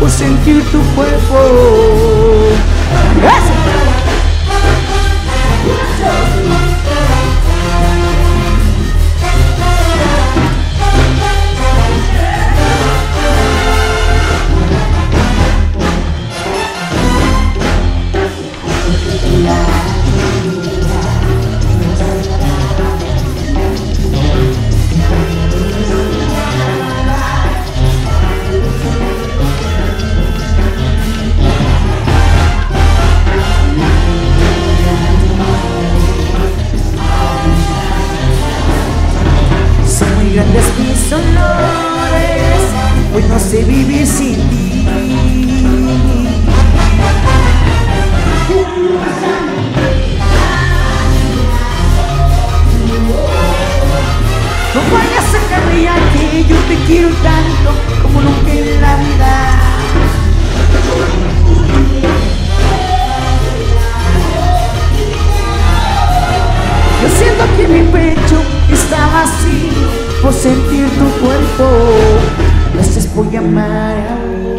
por sentir tu cuerpo. ¡Eso! Grandes mis dolores, pues no sé vivir sin ti. No vayas a sacarme ya que yo te quiero tanto como nunca en la vida. Yo siento que mi pecho está vacío por sentir tu cuerpo. Gracias por llamar ahora.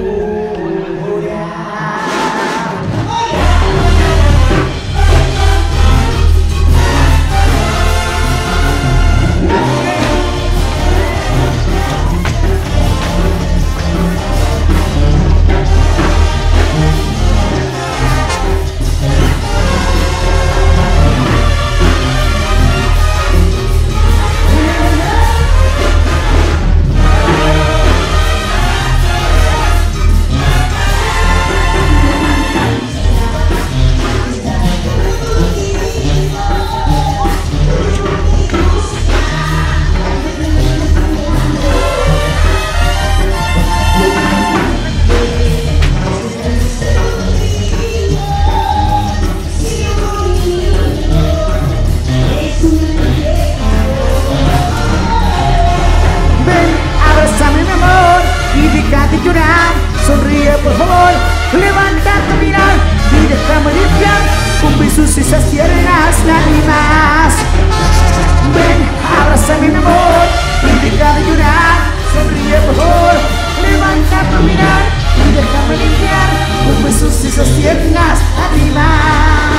Sonríe por favor, levanta tu mirar y déjame limpiar con besos esas tiernas lágrimas. Ven, abrázame mi amor y deja de llorar. Sonríe por favor, levanta tu mirar y déjame limpiar con besos esas tiernas lágrimas.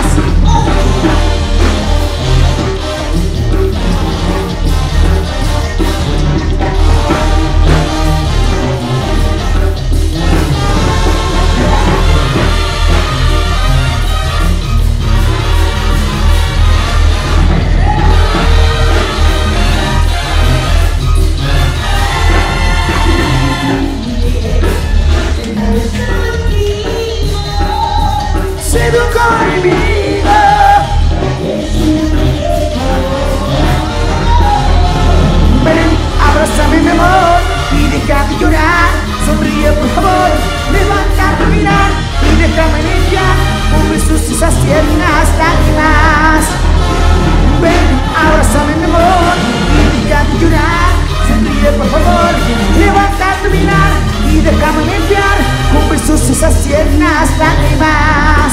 Ven, abrázame mi amor y deja de llorar. Sonríe por favor, levanta tu mirar y déjame limpiar con besos esas tiernas lágrimas. Ven, abrázame mi amor y deja de llorar. Sonríe por favor, levanta tu mirar y déjame limpiar con besos esas tiernas lágrimas.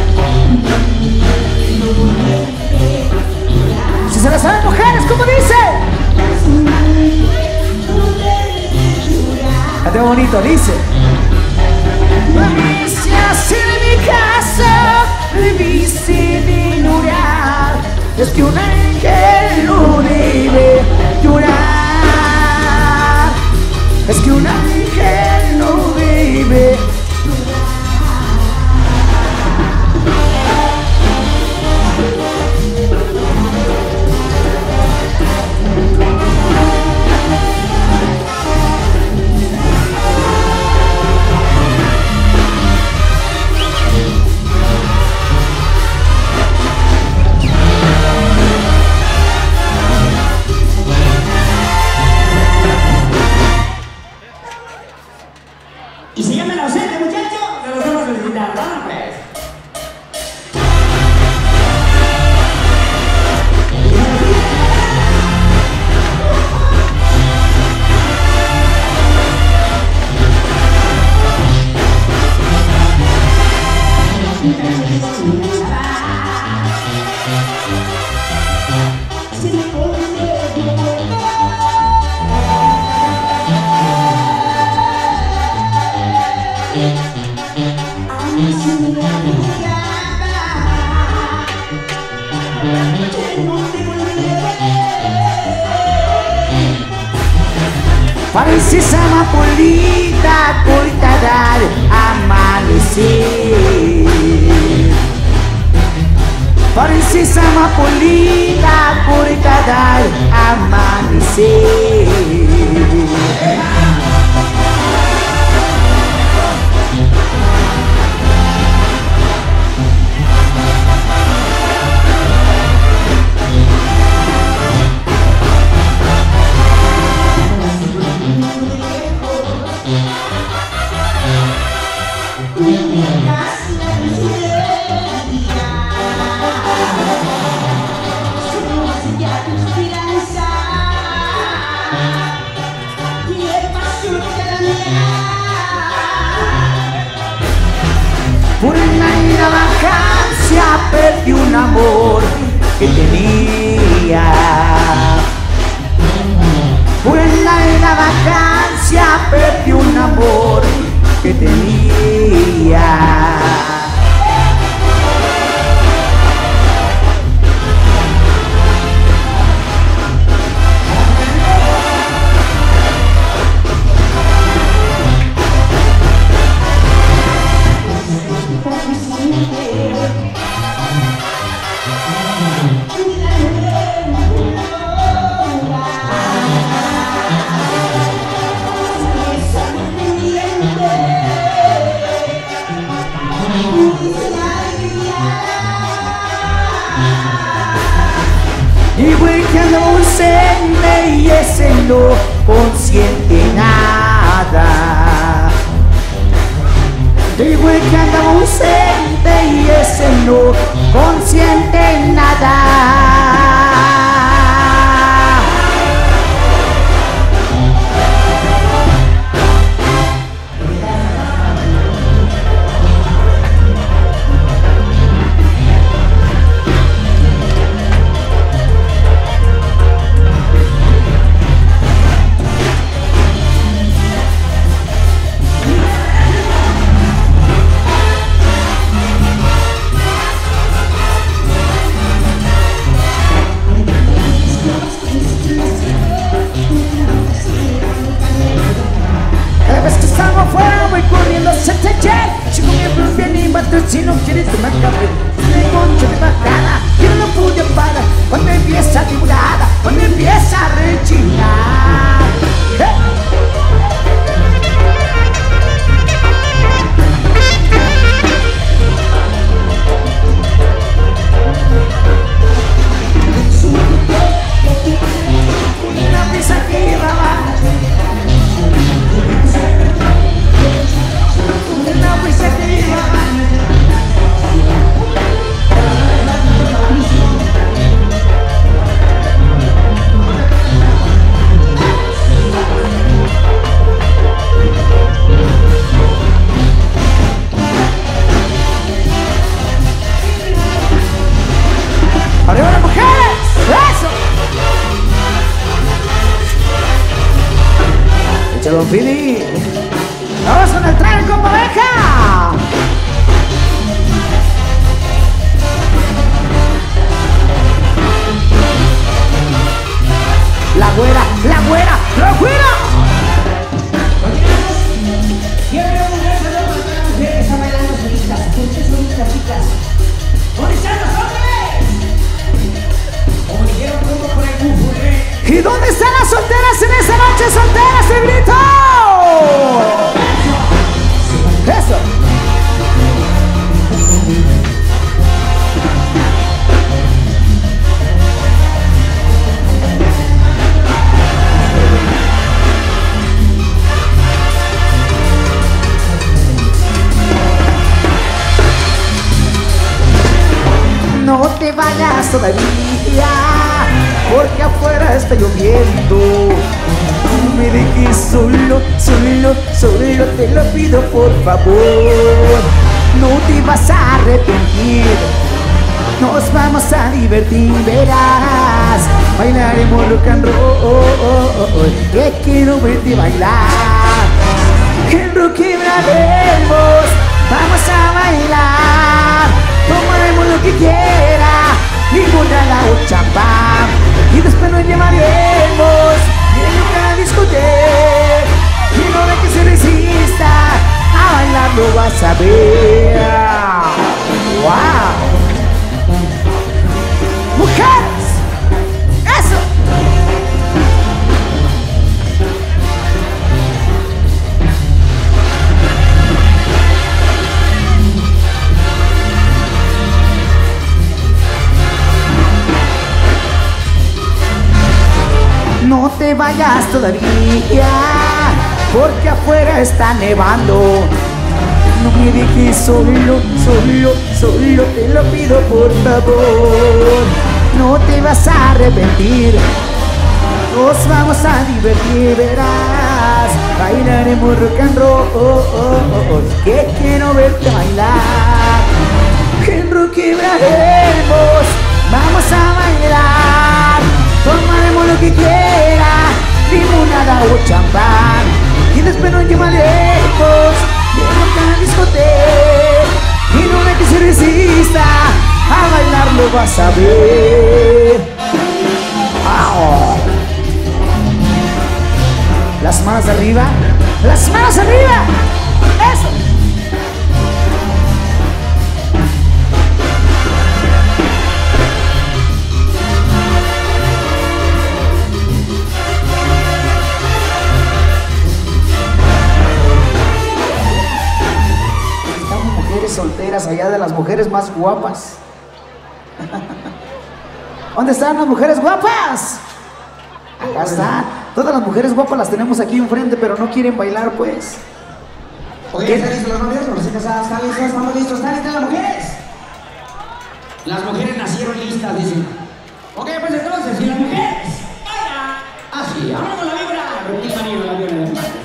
Si se las saben mujeres, ¿cómo dice? Cante bonito, dice. Delicias en mi casa, debiste de llorar. Es que un ángel no debe llorar. Es que un ángel no debe llorar. Princesa amapolita, colita del amanecer. Princesa amapolita, colita del amanecer. Por una vacancia perdí un amor que tenía. Por una vacancia perdí un amor que tenía. Y güey que anda ausente y ese no consiente nada. Y güey que anda ausente y ese no consiente nada. Si no quieres tomar café, me concho de bajada. Yo no pude parar cuando empieza a tiburar, cuando empieza a rechinar. Una prisa que va. Una prisa que va. ¡Arriba las mujeres! ¡Eso! ¡Échalo, Fili! ¡Vamos con el tren con pareja! ¡La güera! ¡La güera! ¡La güera! Quiero un gran saludo para toda la mujer que está bailando solitas. Ustedes son nuestras chicas. ¿Dónde están los hombres? Como dijeron como por el bufo, ¿Y dónde están las solteras en esa noche? ¡Solteras, el grito! ¡Eso! No te vayas todavía, porque afuera está lloviendo. No me dejes solo, solo, solo, te lo pido por favor. No te vas a arrepentir, nos vamos a divertir, verás. Bailaremos rock and roll, que quiero verte bailar. El rock quebra el bailar. Tomaremos lo que quiera, ninguna la o champán. Y después nos llevaremos en una discoteca. Y no hay que se resista, a bailar lo vas a ver. ¡Wow! ¡Mujeres! ¡Eso! No te vayas todavía, porque afuera está nevando. No me dejes solo, solo, solo, te lo pido por favor. No te vas a arrepentir, nos vamos a divertir, verás. Bailaremos rock and roll, que quiero verte bailar. En rock quebraremos, vamos a bailar. Tomaremos lo que quiera, limonada o champán. Y después nos llevaremos de una discoteca. Y no hay que se resista, a bailar lo vas a ver. ¡Au! Las manos arriba, las manos arriba. Eso. Solteras allá, de las mujeres más guapas. ¿Dónde están las mujeres guapas? Acá están. Todas las mujeres guapas las tenemos aquí enfrente, pero no quieren bailar, pues. Oye, ¿están listos los novios? ¿Los casadas? ¿Están listos? ¿Estamos listos? ¿Están listas las mujeres? Las mujeres nacieron listas, dicen. Ok, pues entonces, ¿y las mujeres? ¡Vaya! Así, ahora con la vibra. Repita, amigo, la vibra del mar.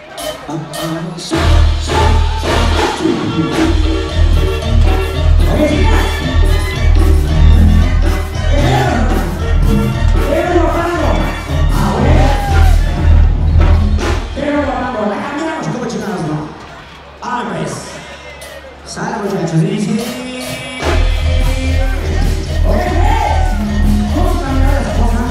Sale, muchachos, sí, sí. ¿Cómo caminar esa cosa?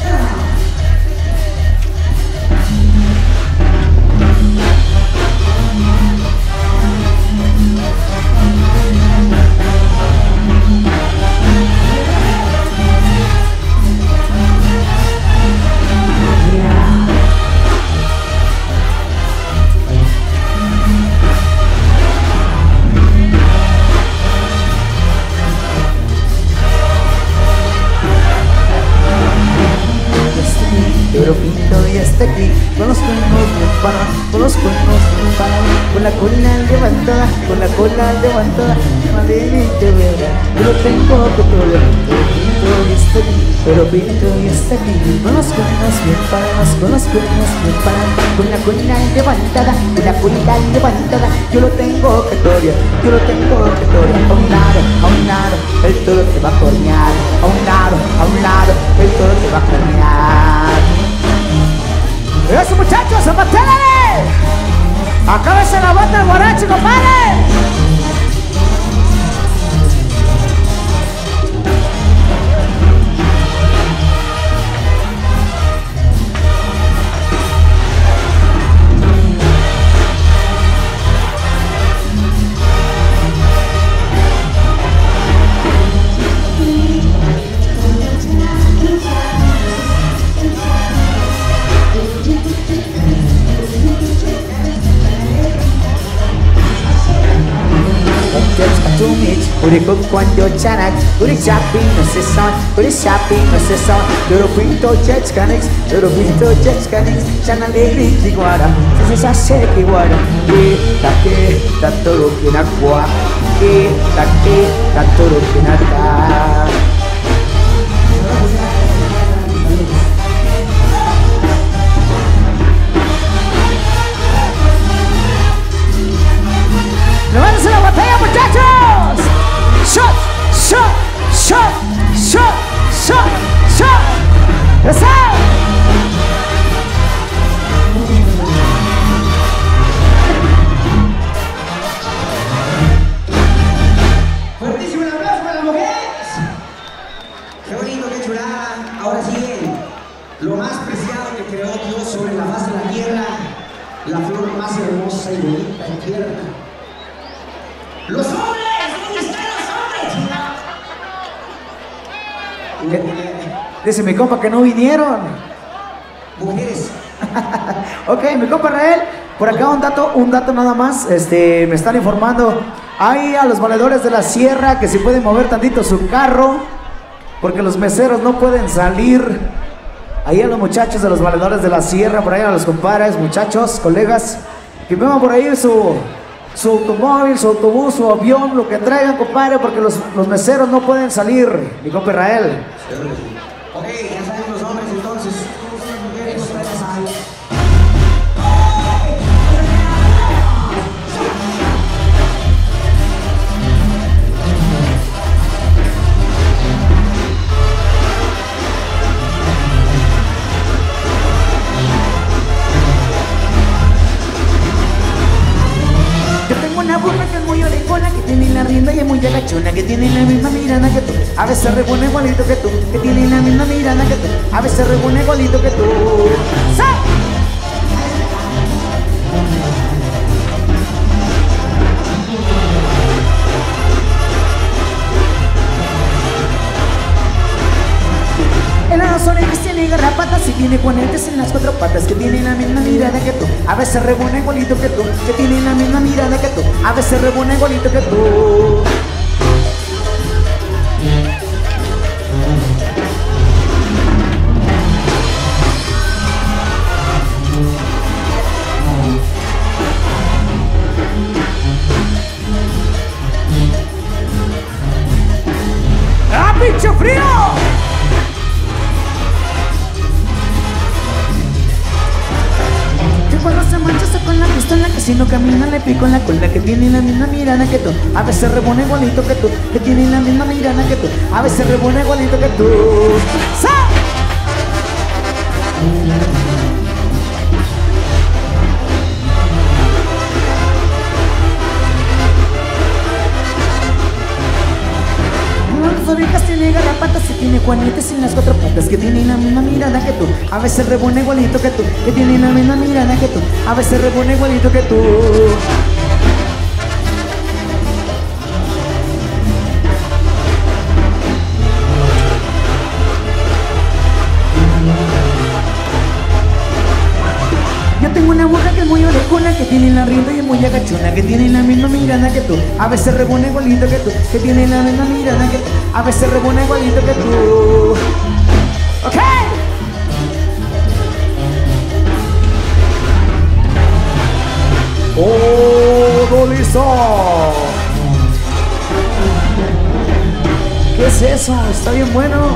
Pero Pinto ya está aquí, con los cuernos bien parados, con los cuernos bien parados, con la cola levantada, con la cola levantada, madre te verá, yo lo tengo que todo. Pinto ya está aquí, pero Pinto ya está aquí, con los cuernos bien parados, con los cuernos bien parados, con la cola levantada, con la cola levantada, yo lo tengo que torear, yo lo tengo que torear. A un lado, el toro te va a cornear, a un lado, el toro te va a cornear. ¡Eso, muchachos! ¡Zapatélale! ¡Acábese la bota del guarache, compadre! Uri quando chanak, uri chapi no se son, uri chapi no se son. Pero Pinto Jetskanix, pero Pinto Jetskanix, chana alegre y guara, se sabe que guara. Que ta todo que na gua, que ta todo que na da. ¡Levántese la botella, muchachos! ¡Shot! ¡Shot! ¡Shot! ¡Shot! ¡Shot! ¡Shot! ¡Eso! ¡Los hombres! ¿Dónde están los hombres? Dice mi compa que no vinieron. Mujeres. Ok, mi compa Rael, por acá un dato nada más. Me están informando ahí a los valedores de la sierra que si pueden mover tantito su carro, porque los meseros no pueden salir. Ahí a los muchachos de los valedores de la sierra, por ahí a los compadres, muchachos, colegas, que muevan por ahí su automóvil, su autobús, su avión, lo que traigan, compadre, porque los meseros no pueden salir, mi compa Rael. Ok, ya saben los hombres entonces. Las mujeres, ustedes saben. Yo tengo una burra que es muy orejona, que tiene la rienda y es muy agachona, que tiene la misma mirada que tú, a veces repone igualito que tú, que tiene la misma mirada que tú, a veces repone igualito que tú. ¡Sí! En las orejas tiene garrapatas y tiene juanetes en las cuatro patas, que tiene la misma mirada que tú, a veces rebona igualito que tú, que tiene la misma mirada que tú, a veces rebona igualito que tú. ¡Ah, pinche frío! Cuando se mancha está con la pistola, que si no camina le pico en la cola, que tiene la misma mirada que tú, a veces rebona igualito que tú, que tiene la misma mirada que tú, a veces rebona igualito que tú. ¡Sí! Las orejas tiene garrapatas y tiene juanetes en las cuatro patas, que tiene la misma mirada que tú, a veces rebona igualito que tú, que tiene la misma mirada que tú, a veces rebona igualito que tú. Yo tengo una burra que es muy orejona, que tiene la rienda y es muy agachona, que tiene la misma mirada que tú, a veces rebona igualito que tú, que tiene la misma mirada que tú, a veces rebona igualito que tú. Ok. ¡Oh, listo! ¿Qué es eso? Está bien bueno.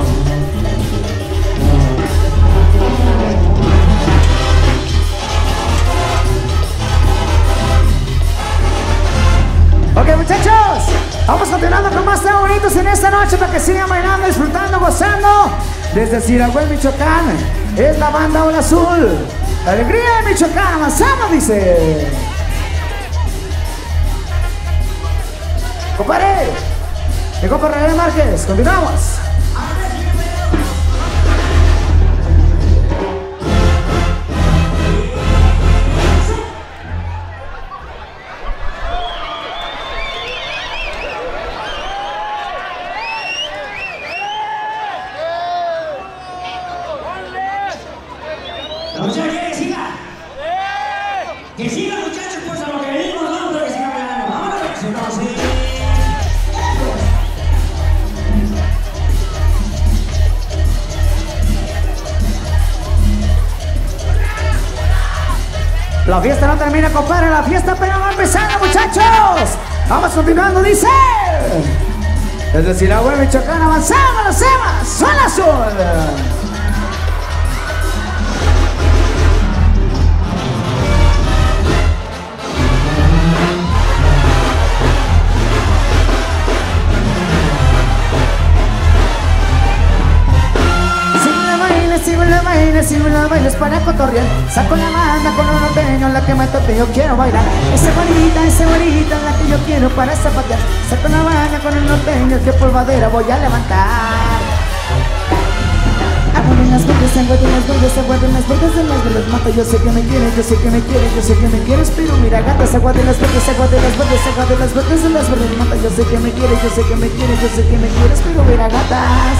Ok, muchachos, vamos continuando con más temas bonitos en esta noche para que sigan bailando, disfrutando, gozando. Desde Siragüel, Michoacán, es la banda Ola Azul. La alegría de Michoacán, avanzamos, dice. Compadre, mi compa Rael Márquez, continuamos. La muchacha quiere que siga. Que siga, muchachos, pues a lo que venimos, vamos a que siga bailando. Vámonos, entonces. La fiesta no termina, compadre, la fiesta apenas va empezando, muchachos. Vamos continuando, dice. Desde Siragüel, Michoacán, avanzamos, los temas, Zona Azul. Sigo los bailes para cotorrear. Saco la banda con un norteño, la que me tope, yo quiero bailar. Esa bonita, la que yo quiero para zapatear. Saco la banda con un norteño, que polvadera voy a levantar. Agua en las verdes, agua de las verdes, agua de las verdes, de las verdes mata. Yo sé que me quieres, yo sé que me quieres, yo sé que me quieres, pero mira gatas. Agua de las verdes, agua de las verdes, agua de las verdes, de las verdes mata. Yo sé que me quieres, yo sé que me quieres, yo sé que me quieres, pero mira gatas.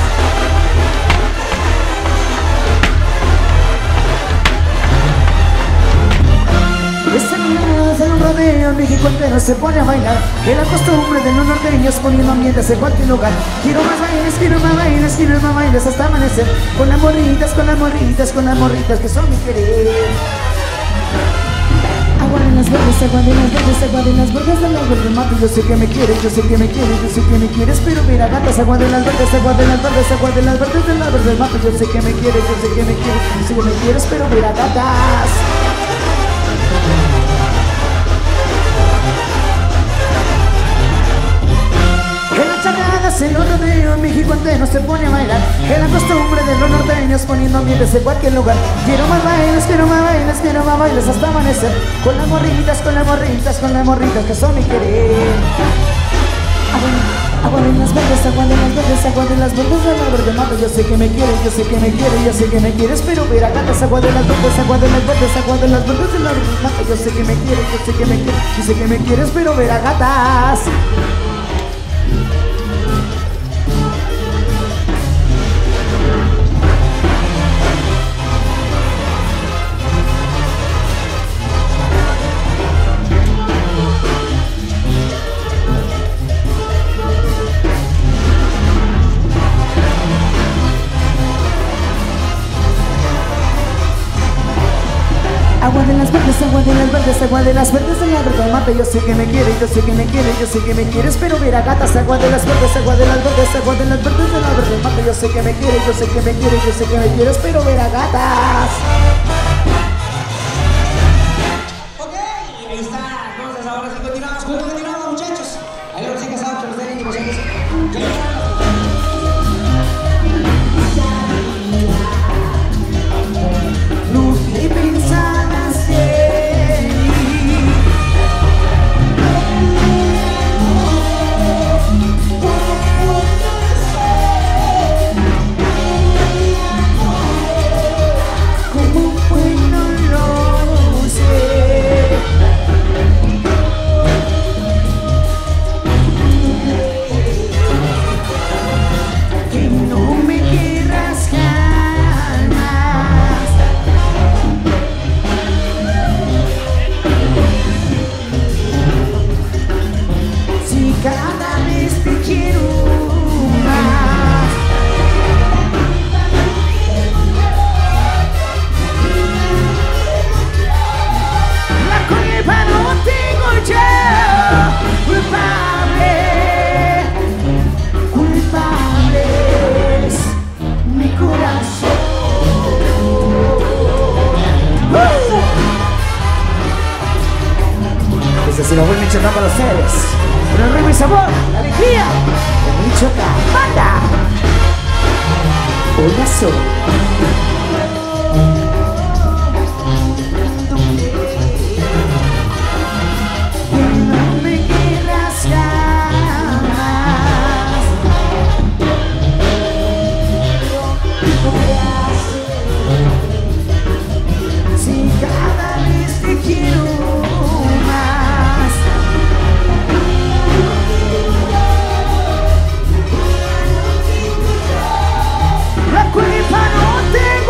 Esta niña hace un rodeo, México entero se pone a bailar. Es la costumbre de los norteños poniendo ambientes en cualquier lugar. Quiero más bailes, quiero más bailes, quiero más bailes hasta amanecer. Con las morritas, con las morritas, con las morritas que son mi querer. Agua de las verdes, agua de las verdes, agua de las verdes, de las verdes mato. Yo sé que me quieres, yo sé que me quieres, yo sé que me quieres, pero mira gatas. Agua de las verdes, agua de las verdes, agua de las verdes, de las verdes mato. Yo sé que me quieres, yo sé que me quieres, yo sé que me quieres, pero mira gatas. En los rodeos, México entero se pone a bailar. Es la costumbre de los norteños poniendo ambientes en cualquier lugar. Quiero más bailes, quiero más bailes, quiero más bailes hasta amanecer. Con las morritas, con las morritas, con las morritas que son mi querer. Agua de las verdes, agua de las verdes, agua de las verdes, de la verde mata. Yo sé que me quieres, yo sé que me quieres, yo sé que me quieres, pero mira gatas. Agua de las verdes, agua de las verdes, agua de las verdes, de la verde mata. Yo sé que me quieres, yo sé que me quieres, yo sé que me quieres, pero mira gatas. Agua de las verdes, agua de las verdes, agua de las verdes, de la verde mata. Yo sé que me quieres, yo sé que me quieres, yo sé que me quieres, pero mira gatas. Agua de las verdes, agua de las verdes, agua de las verdes, de la verde mata. Yo sé que me quieres, yo sé que me quieres, yo sé que me quieres, pero mira gatas. Ok, ahí está. Entonces ahora sí continuamos. ¿Cómo continuamos, muchachos? Ahí lo recién casados, que los den indicaciones. Se lo voy a Michoacán para ustedes. Con el ritmo y sabor, la alegría de Michoacán. ¡Banda! Hola, soy. No me quieras jamás. Si cada vez te quiero. La culpa no tengo.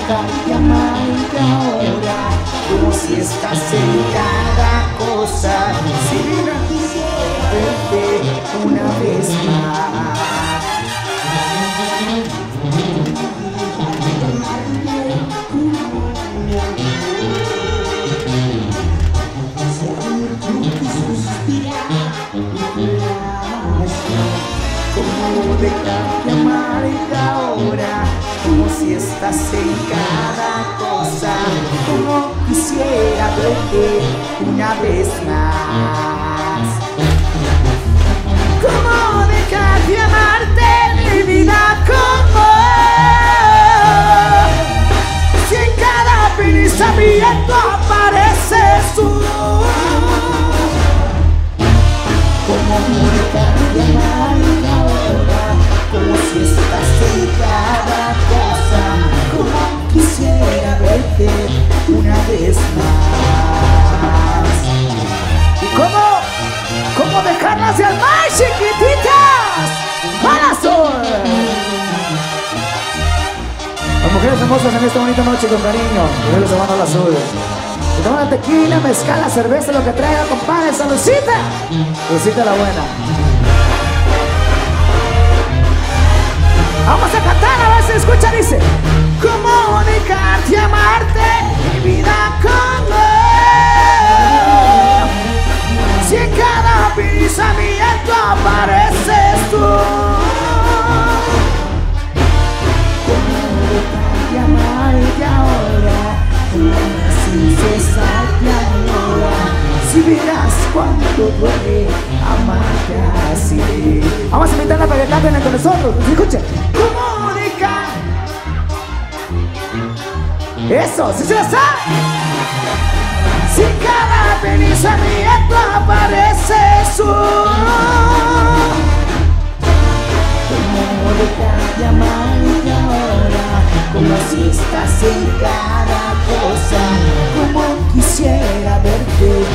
dejarte amarte ahora, como si estás en cada cosa. Si hubiera quisiera verte una vez más. Como dejarte amarte ahora, como si estás en cada cosa, como quisiera verte una vez más. Como dejarte amarte, mi vida, como si en cada pensamiento apareces tú. Como dejarte amarte ahora, como si estás en cada cosa, como quisiera verte una vez más. ¿Y cómo dejarlas de alma, chiquititas? ¡Para azul! Las mujeres hermosas en esta bonita noche con cariño, yo les mando al azul. Si toman tequila, mezcal, la cerveza, lo que traiga, compadre, saludcita. Saludcita la buena. Vamos a cantar, a ver si escucha, dice: ¿cómo dejarte amarte, mi vida, como si en cada pensamiento apareces tú? ¿Cómo dejarte amarte ahora, como si cesarte ahora? Si verás cuánto duele amarte así. Vamos a invitarla para que canten con nosotros. Escuchen. ¿Cómo dejar? Eso, ¿sí se la sabe? Si cada pensamiento apareces tú. ¿Cómo dejarte amarte ahora, como si estás en cada cosa, como quisiera verte?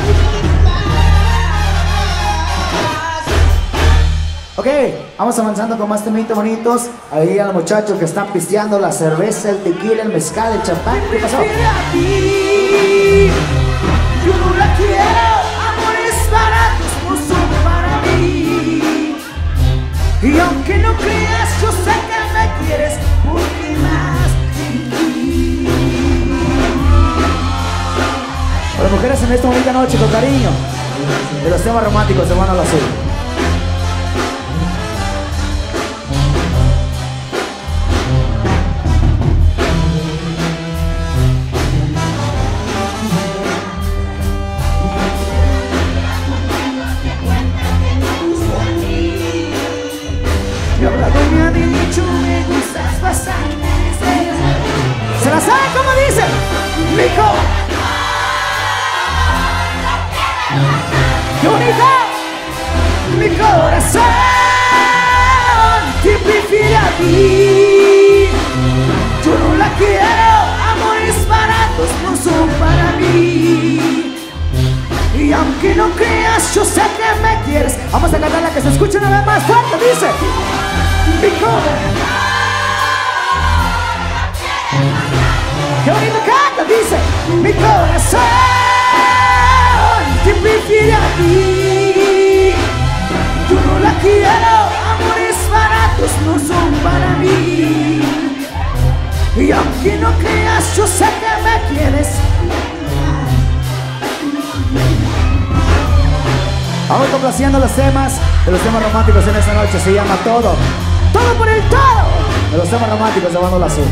Ok, vamos avanzando con más temitas bonitos. Ahí a los muchachos que están pisteando la cerveza, el tequila, el mezcal, el champán. ¿Qué pasó? Yo no la quiero, amores baratos no son para mí. Y aunque no creas, yo sé que me quieres, porque más de ti. A las mujeres en esta bonita noche con cariño, de los temas románticos, hermano al azul. ¿Se la sabe cómo dice? ¡Mico! ¡Qué bonito! Mi corazón te prefiere a ti. Yo no la quiero, amores baratos no son para mí. Y aunque no creas, yo sé que me quieres. Vamos a cantar la que se escuche una vez más fuerte, dice: mi corazón. ¡Qué bonito canta! Dice: mi corazón te prefiere a ti. Yo no la quiero, amores baratos no son para mí. Y aunque no creas, yo sé que me quieres. Vamos complaciendo los temas de los temas románticos en esta noche. Se llama Todo. Todo por el todo. De los temas románticos de Banda Azul.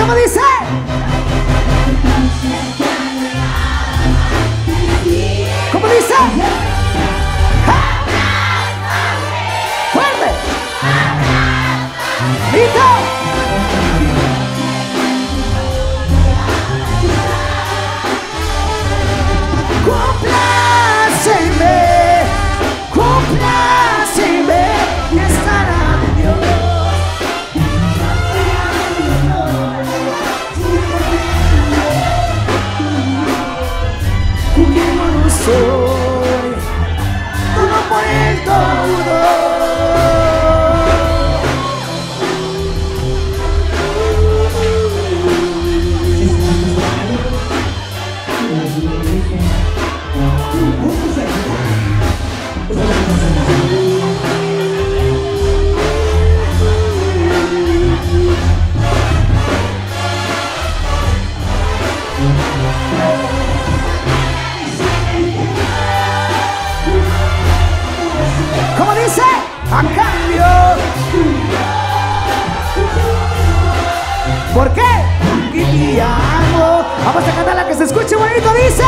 ¿Cómo dice? ¿Cómo dice? ¡Ja! ¡Fuerte! ¡Listo! Compláceme, compláceme y estará de Dios. Juguemos no soy, todo por el todo. ¿Cómo dice? A cambio. ¿Por qué? Que te amo. Vamos a cantar la que se escuche bonito, dice.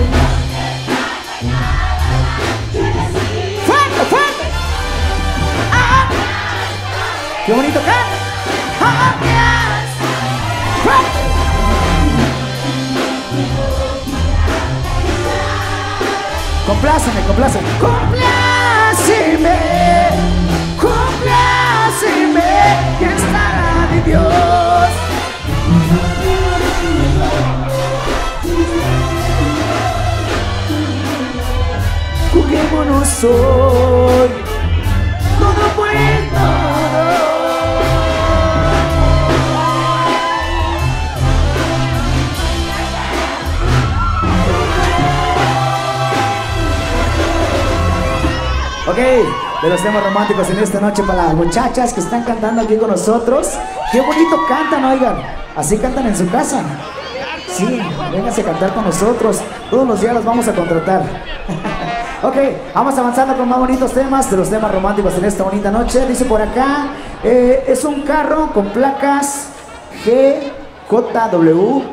Fuerte, fuerte. Ah, qué bonito canta. Ah, fuerte. Compláceme, compláceme. Compláceme, compláceme, que estará de Dios. Juguémonos hoy, todo por el todo. Ok, de los temas románticos en esta noche para las muchachas que están cantando aquí con nosotros. Qué bonito cantan, oigan. Así cantan en su casa. Sí, vénganse a cantar con nosotros. Todos los días los vamos a contratar. Ok, vamos avanzando con más bonitos temas de los temas románticos en esta bonita noche. Dice por acá, es un carro con placas GJW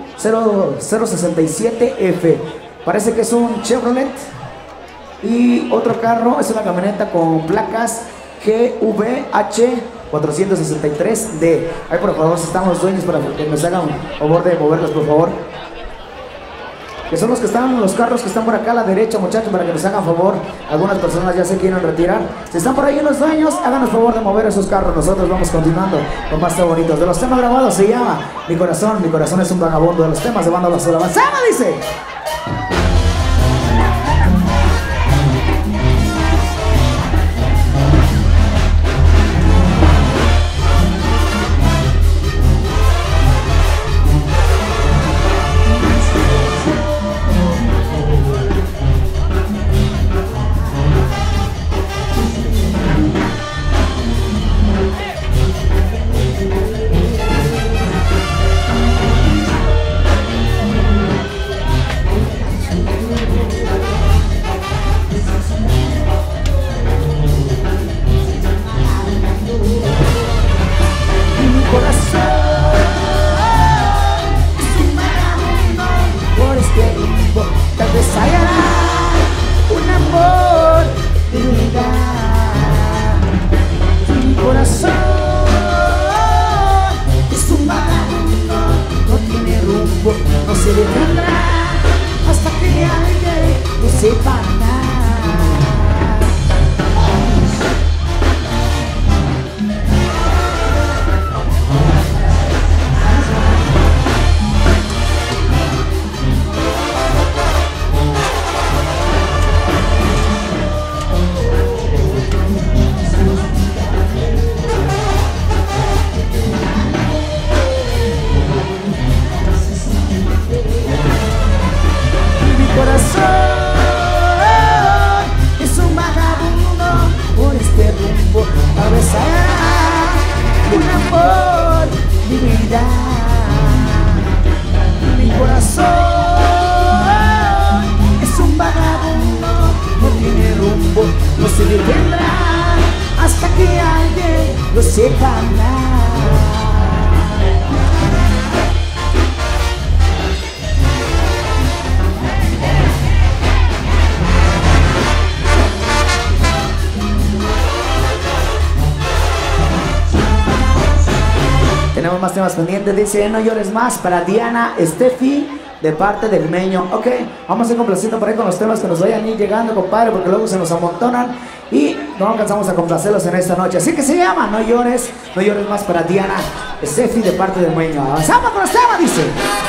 0067F. Parece que es un Chevrolet. Y otro carro es una camioneta con placas GVH 463D. Ahí por favor, si están los dueños para que nos hagan favor de moverlos, por favor. Que son los que están, los carros que están por acá a la derecha, muchachos, para que nos hagan favor. Algunas personas ya se quieren retirar. Si están por ahí los dueños, háganos favor de mover esos carros. Nosotros vamos continuando con más temas bonitos. De los temas grabados se llama Mi corazón es un vagabundo. De los temas de Banda La Sola Avanzada, dice. más temas pendientes. Dice, no llores más, para Diana Steffi, de parte del Meño. Ok, vamos a ir complaciendo por ahí con los temas que nos vayan a ir llegando, compadre, porque luego se nos amontonan y no alcanzamos a complacerlos en esta noche. Así que se llama No llores más, para Diana Steffi, de parte del Meño. Avanzamos con los temas, dice.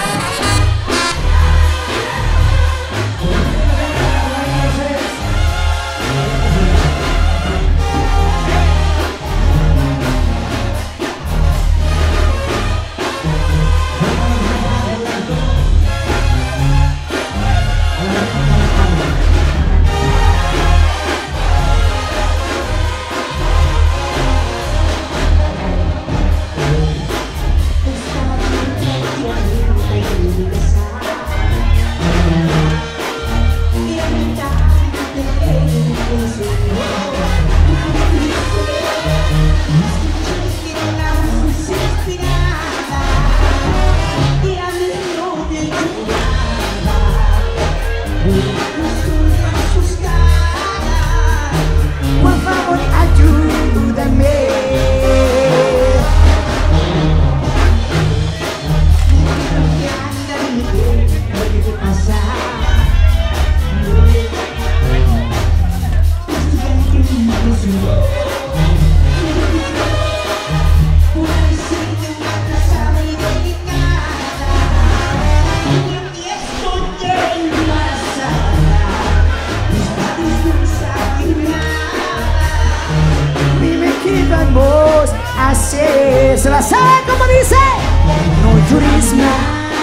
Se la sabe como dice. No llores más,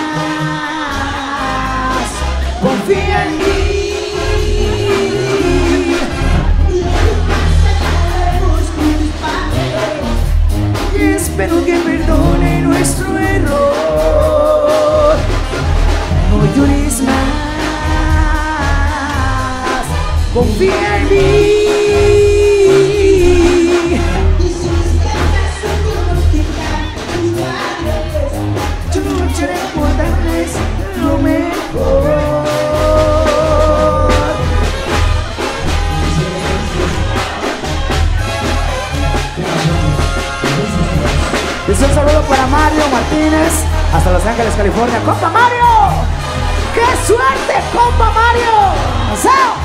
confía en mí. Y espero que perdone nuestro error. No llores más, confía en mí. Lo mejor. Dice un saludo para Mario Martínez hasta Los Ángeles, California. ¡Compa Mario! ¡Qué suerte, compa Mario! ¡Paseo!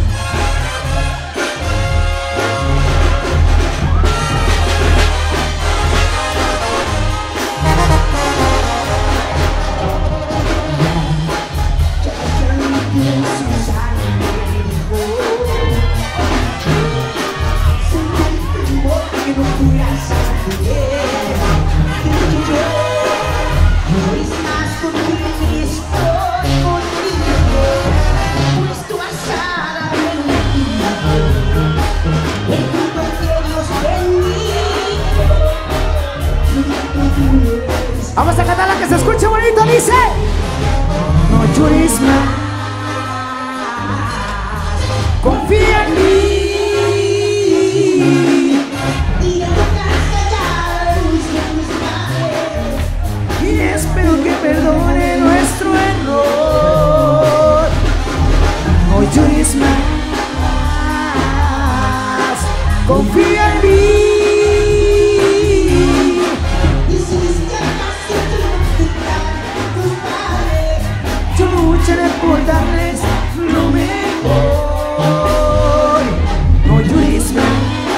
Vamos a cantar la que se escuche bonito, dice. No llores más, confía en mí. Y espero que perdone nuestro error. No llores más, confía en mí. Por darles lo mejor. No llores más.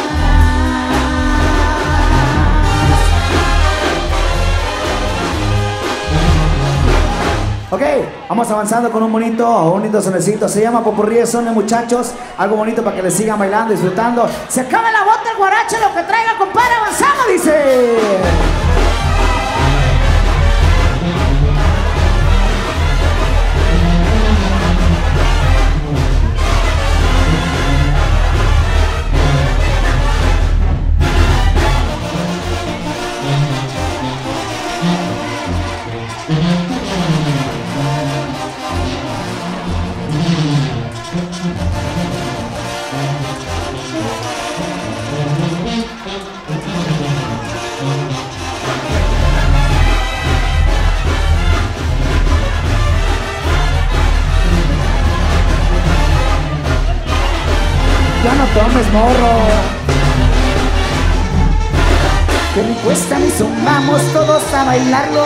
Ok, vamos avanzando con un bonito sonecito. Se llama Popurrí de Sones, muchachos. Algo bonito para que les sigan bailando, disfrutando. Se acaba la bota, el guarache, lo que traiga, compadre. Avanzamos, dice. Ya no tomes, morro. Qué rico está mi son, vamos todos a bailarlo.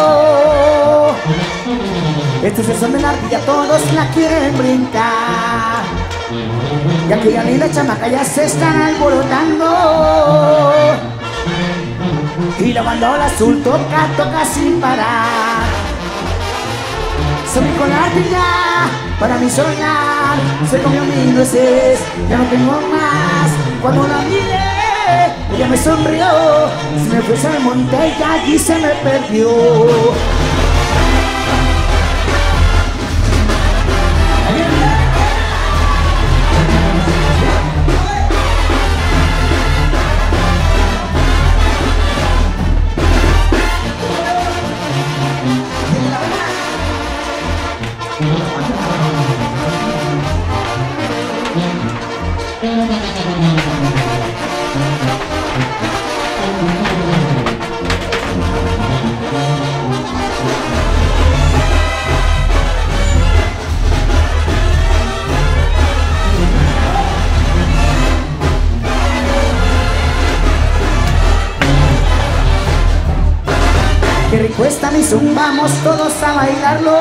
Este es el son de la ardilla, todos la quieren brincar. Y aquella linda chamaca ya se están alborotando. Y la bandola azul toca, toca sin parar. Soy con la ardilla, para mi soñar. Se comió mi nueces, ya no tengo más. Cuando la miré, ella me sonrió. Se me fue al monte y allí se me perdió. Qué rico está mi son, vamos todos a bailarlo.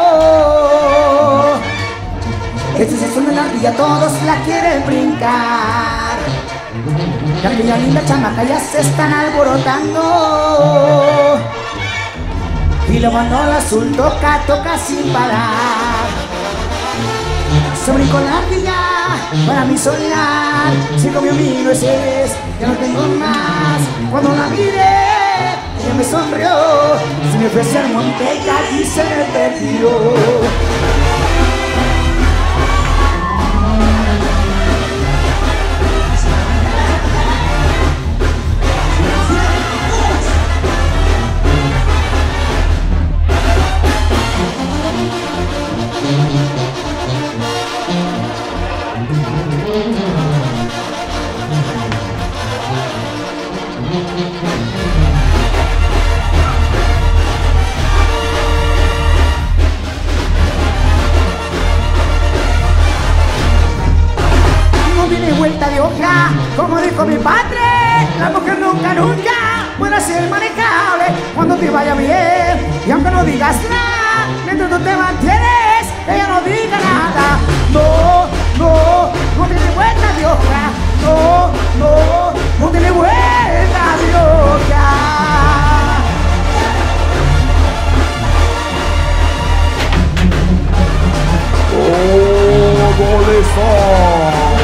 Este es el son de la ardilla, todos la quieren brincar. Y aquella linda chamaca ya se están alborotando. Y la bandola azul toca, toca sin parar. Sobre con la ardilla, para mi soñar. Se comió mi nueces, ya no tengo más. Cuando la miré, ella me sonrió. Se me fue al monte y allí se me perdió. Vuelta de hoja, como dijo mi padre, la mujer nunca, nunca puede ser manejable cuando te vaya bien. Y aunque no digas nada, mientras tú te mantienes, ella no diga nada. No, no, no tiene vuelta de hoja. No, no, no tiene vuelta de hoja. ¡Oh, bolezón!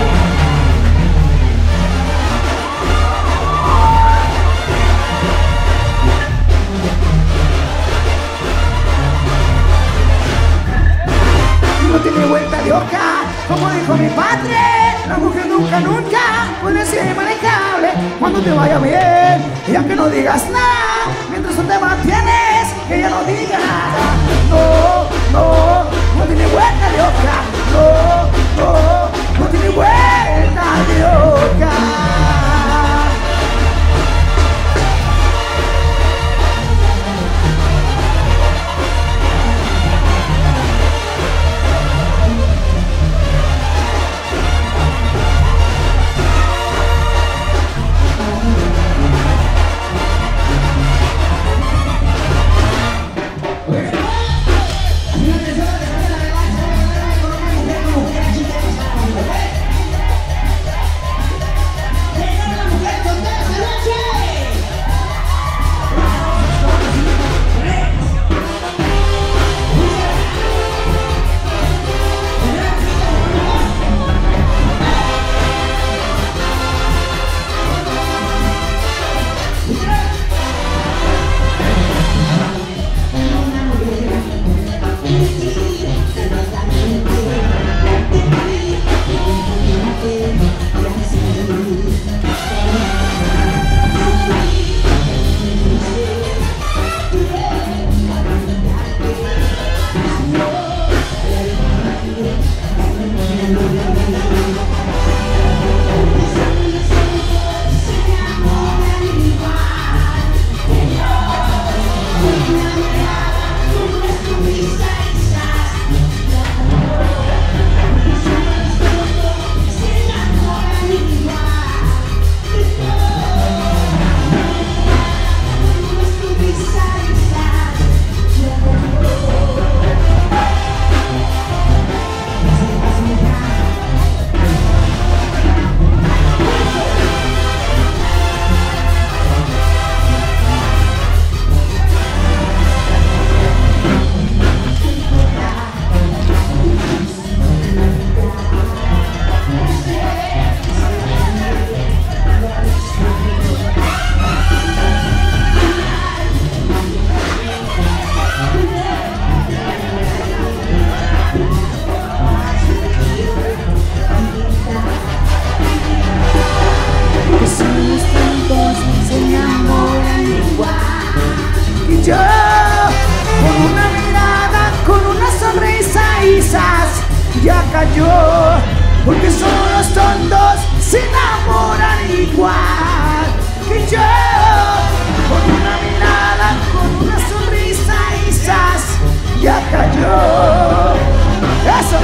No tiene vuelta de hoja, como dijo mi padre. La mujer nunca, nunca puede ser manejable cuando te vaya bien. Y aunque no digas nada, mientras tú te mantienes, que ella no diga nada. No, no, no tiene vuelta de hoja. No, no, no tiene vuelta de hoja. ya cayó. Porque son los tontos, se enamoran igual que yo. Con una mirada, con una sonrisa y ¡zas! Ya cayó. Eso.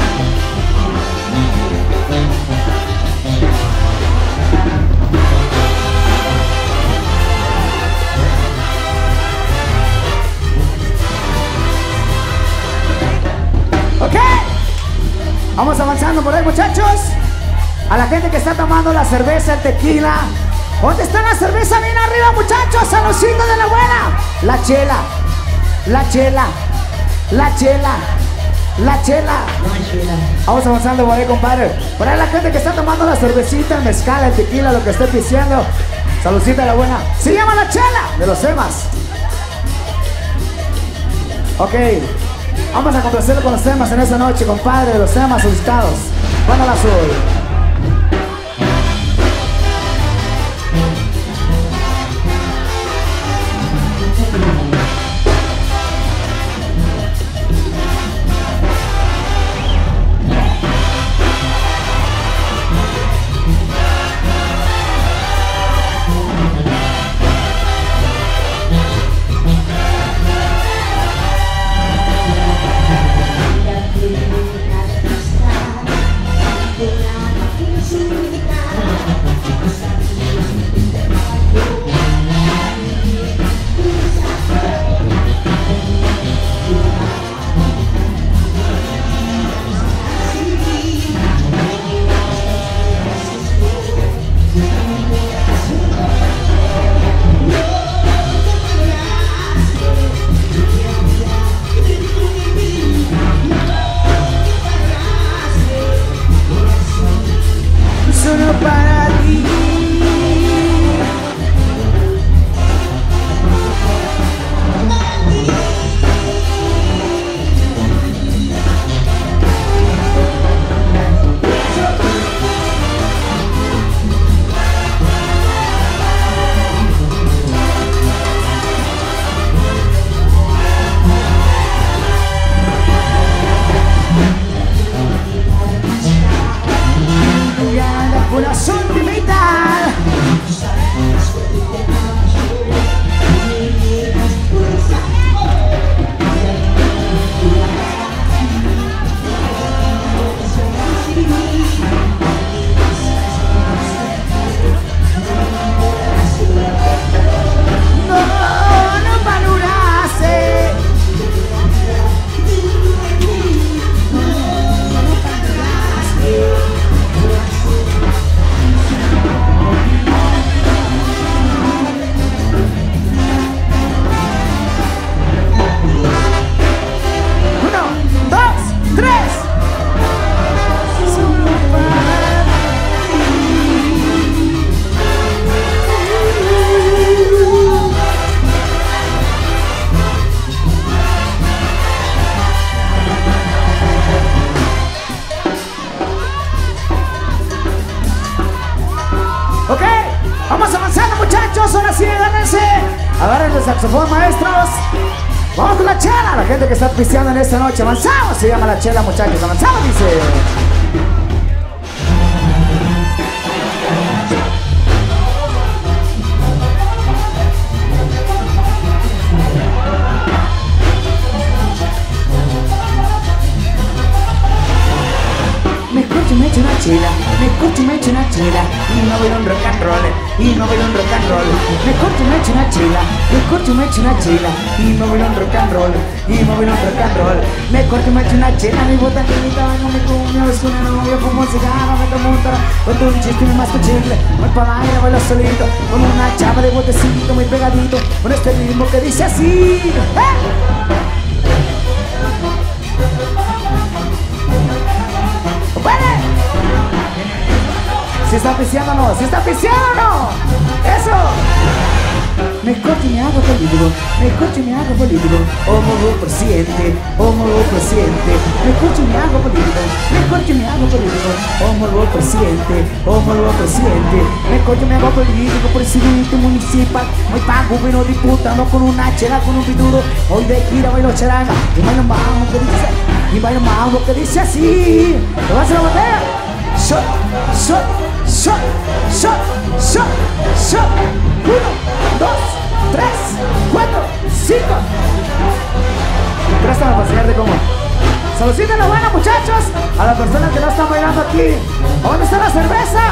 Ok, vamos avanzando por ahí, muchachos. A la gente que está tomando la cerveza, el tequila, ¿dónde está la cerveza? Bien arriba, muchachos. A los 5 de la buena. La chela, la chela, la chela, la chela. Vamos avanzando por ahí, compadre. Por ahí la gente que está tomando la cervecita, el mezcal, el tequila, lo que esté pisteando. Saludcita de la buena. Se llama la chela de los temas. Ok, vamos a complacerlo con los temas en esta noche, compadre, los temas solicitados. Banda Azul. Agarren el saxofón, maestros. Vamos con la chela, la gente que está pisteando en esta noche. Avanzamos, se llama la chela, muchachos. Avanzamos, dice. Me echo una chela, me corto y me echo una chela y no voy a un rock and roll, y no voy a un rock and roll. Me corto y me echo una chela, me corto y me echo una chela y no voy a un rock and roll, y no voy a un rock and roll. Me corto y me echo una chela, mi botanita, no me como, es una novia, fumo un cigarro, me tomo un toro, con un chiste y me masco chicle. Voy para aire, bailo solito, con una chapa de botecito muy pegadito, con este ritmo que dice así. ¿Si está pisteando o no? ¿Si está pisteando o no? ¡Eso! Me corto y me hago político, me corto y me hago político. Homo presidente, homo presidente. Me corto y me hago político, me corto y me hago político. Homo presidente, homo presidente. Me corto y me hago político, presidente municipal. Hoy pago vino diputado con una chela, con un pitudo. Hoy de gira bailo charanga y bailo mambo que dice, y bailo mambo que dice así. ¿Te vas a la botella? Shot, shot, shot, shot, shot, shot. 1, 2, 3, 4, 5. Préstame para enseñarte cómo. Saludcita la buena, muchachos. A las personas que no están bailando aquí. ¿Dónde está la cerveza?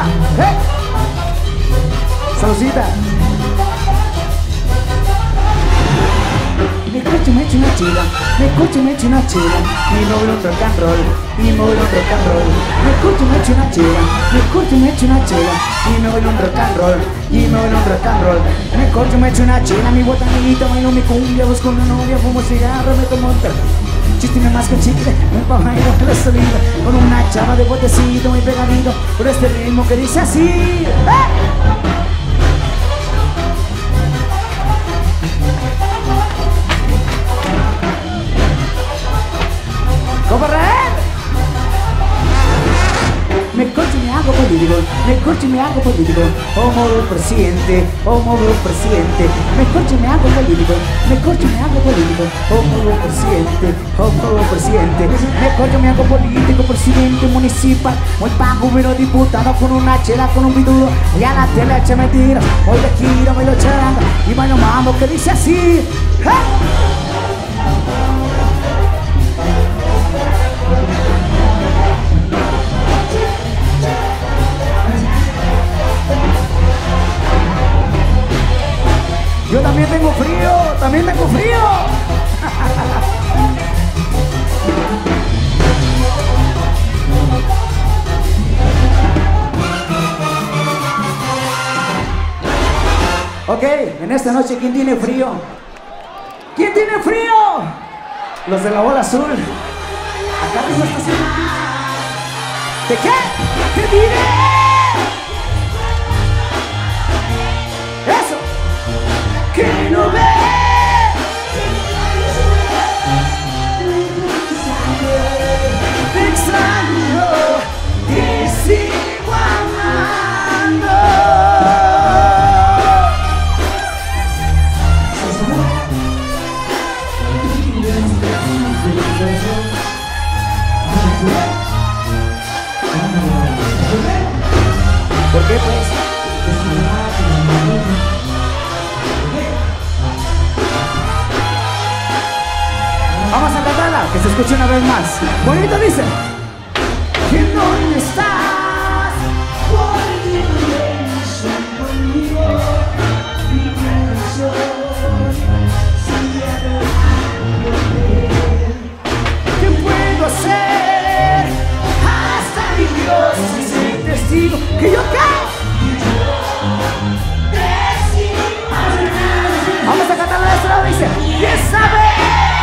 Saludcita. Me coche me echo una chila, me coche me echo una chila. Y me voy a un rock and roll, y me voy a un rock and roll. Me coche me echo una chila, me coche me echo una chila. Y me voy a un rock and roll, y me voy a un rock and roll. Me coche me echo una chila, mi botanita, bailo mi cumbia, busco una novia, fumo cigarro, me tomo un chistime más que chicle, me bailo de la salida. Con una chava de botecito muy pegadito, por este ritmo que dice así. Me corto y me hago político, me corto y me hago político. Homo presidente, homo presidente. Me corto y me hago político, me corto y me hago político. Homo presidente, homo presidente. Me corto y me hago político, presidente municipal. Hoy pago vino diputado con una chela, con un pitudo. Voy a la tele a echarme tiras, hoy de gira bailo charanga y bailo mambo que dice así. Yo también tengo frío, también tengo frío. Ok, en esta noche, ¿quién tiene frío? ¿Quién tiene frío? Los de la bola azul. Acá arriba está así. ¿De qué? ¿Qué diré? Eso. Que no ve. Te extraño y sigo amando. ¿Por qué pues? Vamos a cantarla, que se escuche una vez más. Bonito dice. Que no estás conmigo, mi corazón. ¿Qué puedo hacer? Hasta mi Dios es testigo que yo cae. Vamos a cantarla de este lado, dice. Y esa vez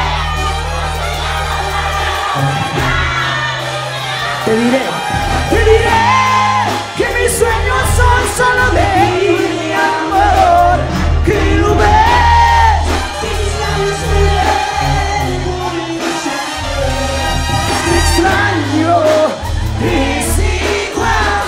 te diré que mis sueños son solo de mi amor, que lo ves, te extraño y sigo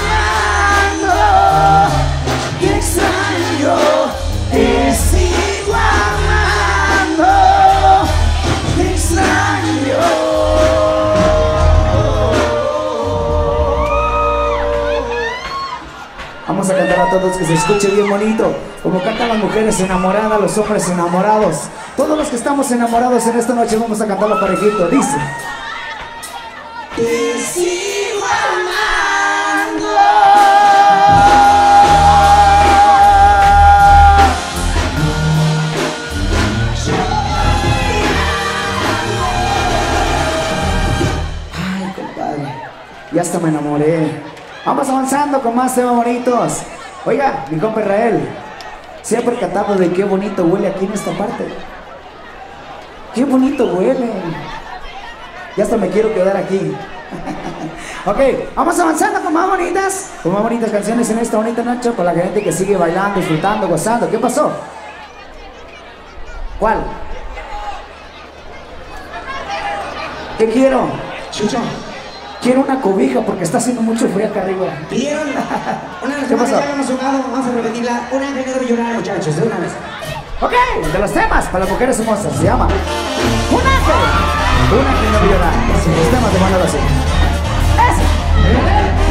amando, te extraño y sigo amando, te extraño. Vamos a cantar a todos que se escuche bien bonito, como cantan las mujeres enamoradas, los hombres enamorados. Todos los que estamos enamorados en esta noche vamos a cantarlo parejito. Dice: te sigo amando. Ay, compadre, ya hasta me enamoré. Vamos avanzando con más temas bonitos. Oiga, mi compa Israel, ¿se ha percatado de qué bonito huele aquí en esta parte? ¡Qué bonito huele! Ya hasta me quiero quedar aquí. Ok, vamos avanzando con más bonitas canciones en esta bonita noche, con la gente que sigue bailando, disfrutando, gozando. ¿Qué pasó? ¿Cuál? ¿Qué quiero? Chucho. Quiero una cobija porque está haciendo mucho frío acá arriba. Pidieron una de las ¿Qué temas que pasó? ya habíamos tocado, vamos a repetirla. Un ángel negro llorar, muchachos, de una vez. Ok, de los temas para las mujeres hermosas se llama Un ángel. Un ángel no llorar. Los temas de Manuel así. ¡Ese!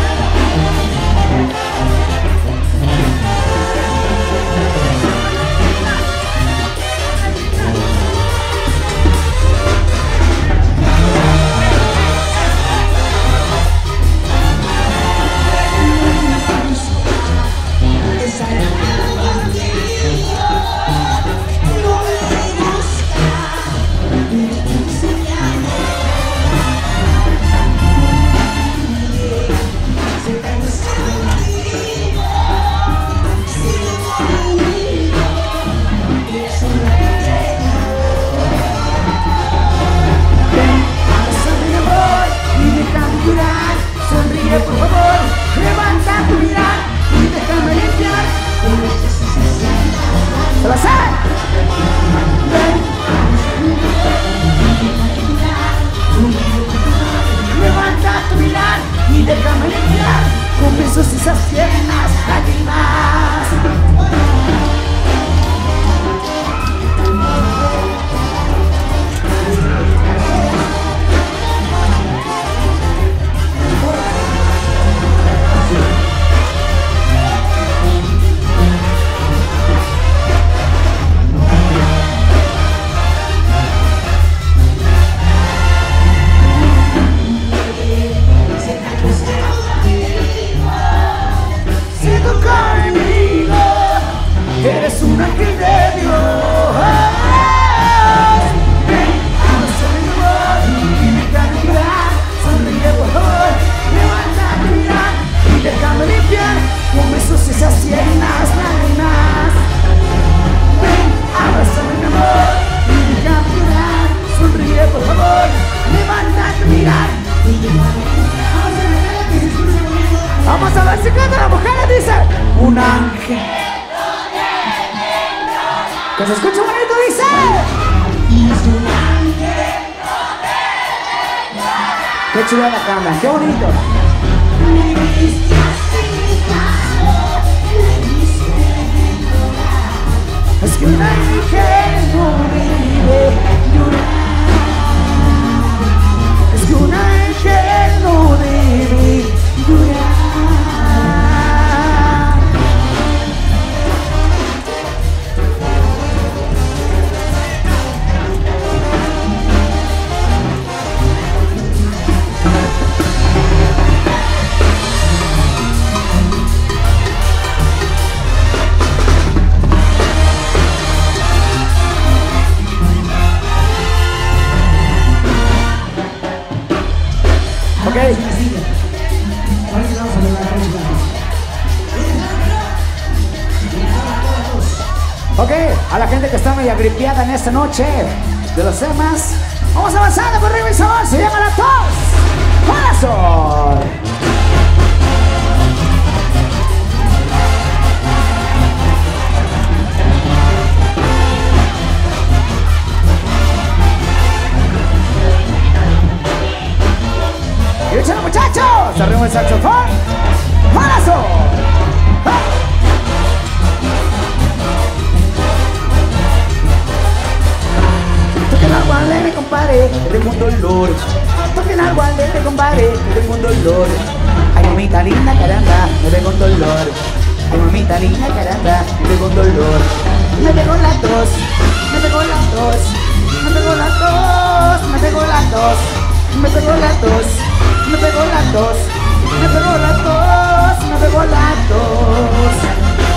Por favor, levanta tu mirada y déjame limpiar. ¡Se la saben! Levanta tu mirada y déjame limpiar con besos esas tiernas lágrimas. Eres un ángel de Dios. Ven, abraza mi voz y déjame llorar. Sonríe por favor, levanta tu mirada y déjame limpiar con besos esas tiernas lágrimas. Ven, abraza mi amor y déjame llorar. Sonríe por favor, levanta tu mirada y déjame limpiar. Vamos a ver si canta la mujer y dice un ángel. Que se escucha bonito, dice. Qué chulada cantan, qué bonito. Es que un ángel no debe llorar. Es que un ángel no debe llorar. Ok. Ok, a la gente que está media gripeada en esta noche de los temas, vamos avanzando por arriba y sabor, se llama la tos. ¡Corazón! ¡Y échale, muchachos! ¡Arriba el saxofón! ¡Corazón! ¡Ah! Toquen algo alegre, compadre, que tengo un dolor. Toquen algo alegre, compadre, que tengo un dolor. Ay, mamita linda, caramba, me pegó un dolor. Ay, mamita linda, caramba, me pegó un dolor. Me pegó la tos, me pegó la tos, me pegó la tos, me pegó la tos, me pegó la tos, me pegó la tos, me pegó la tos, me pegó la tos.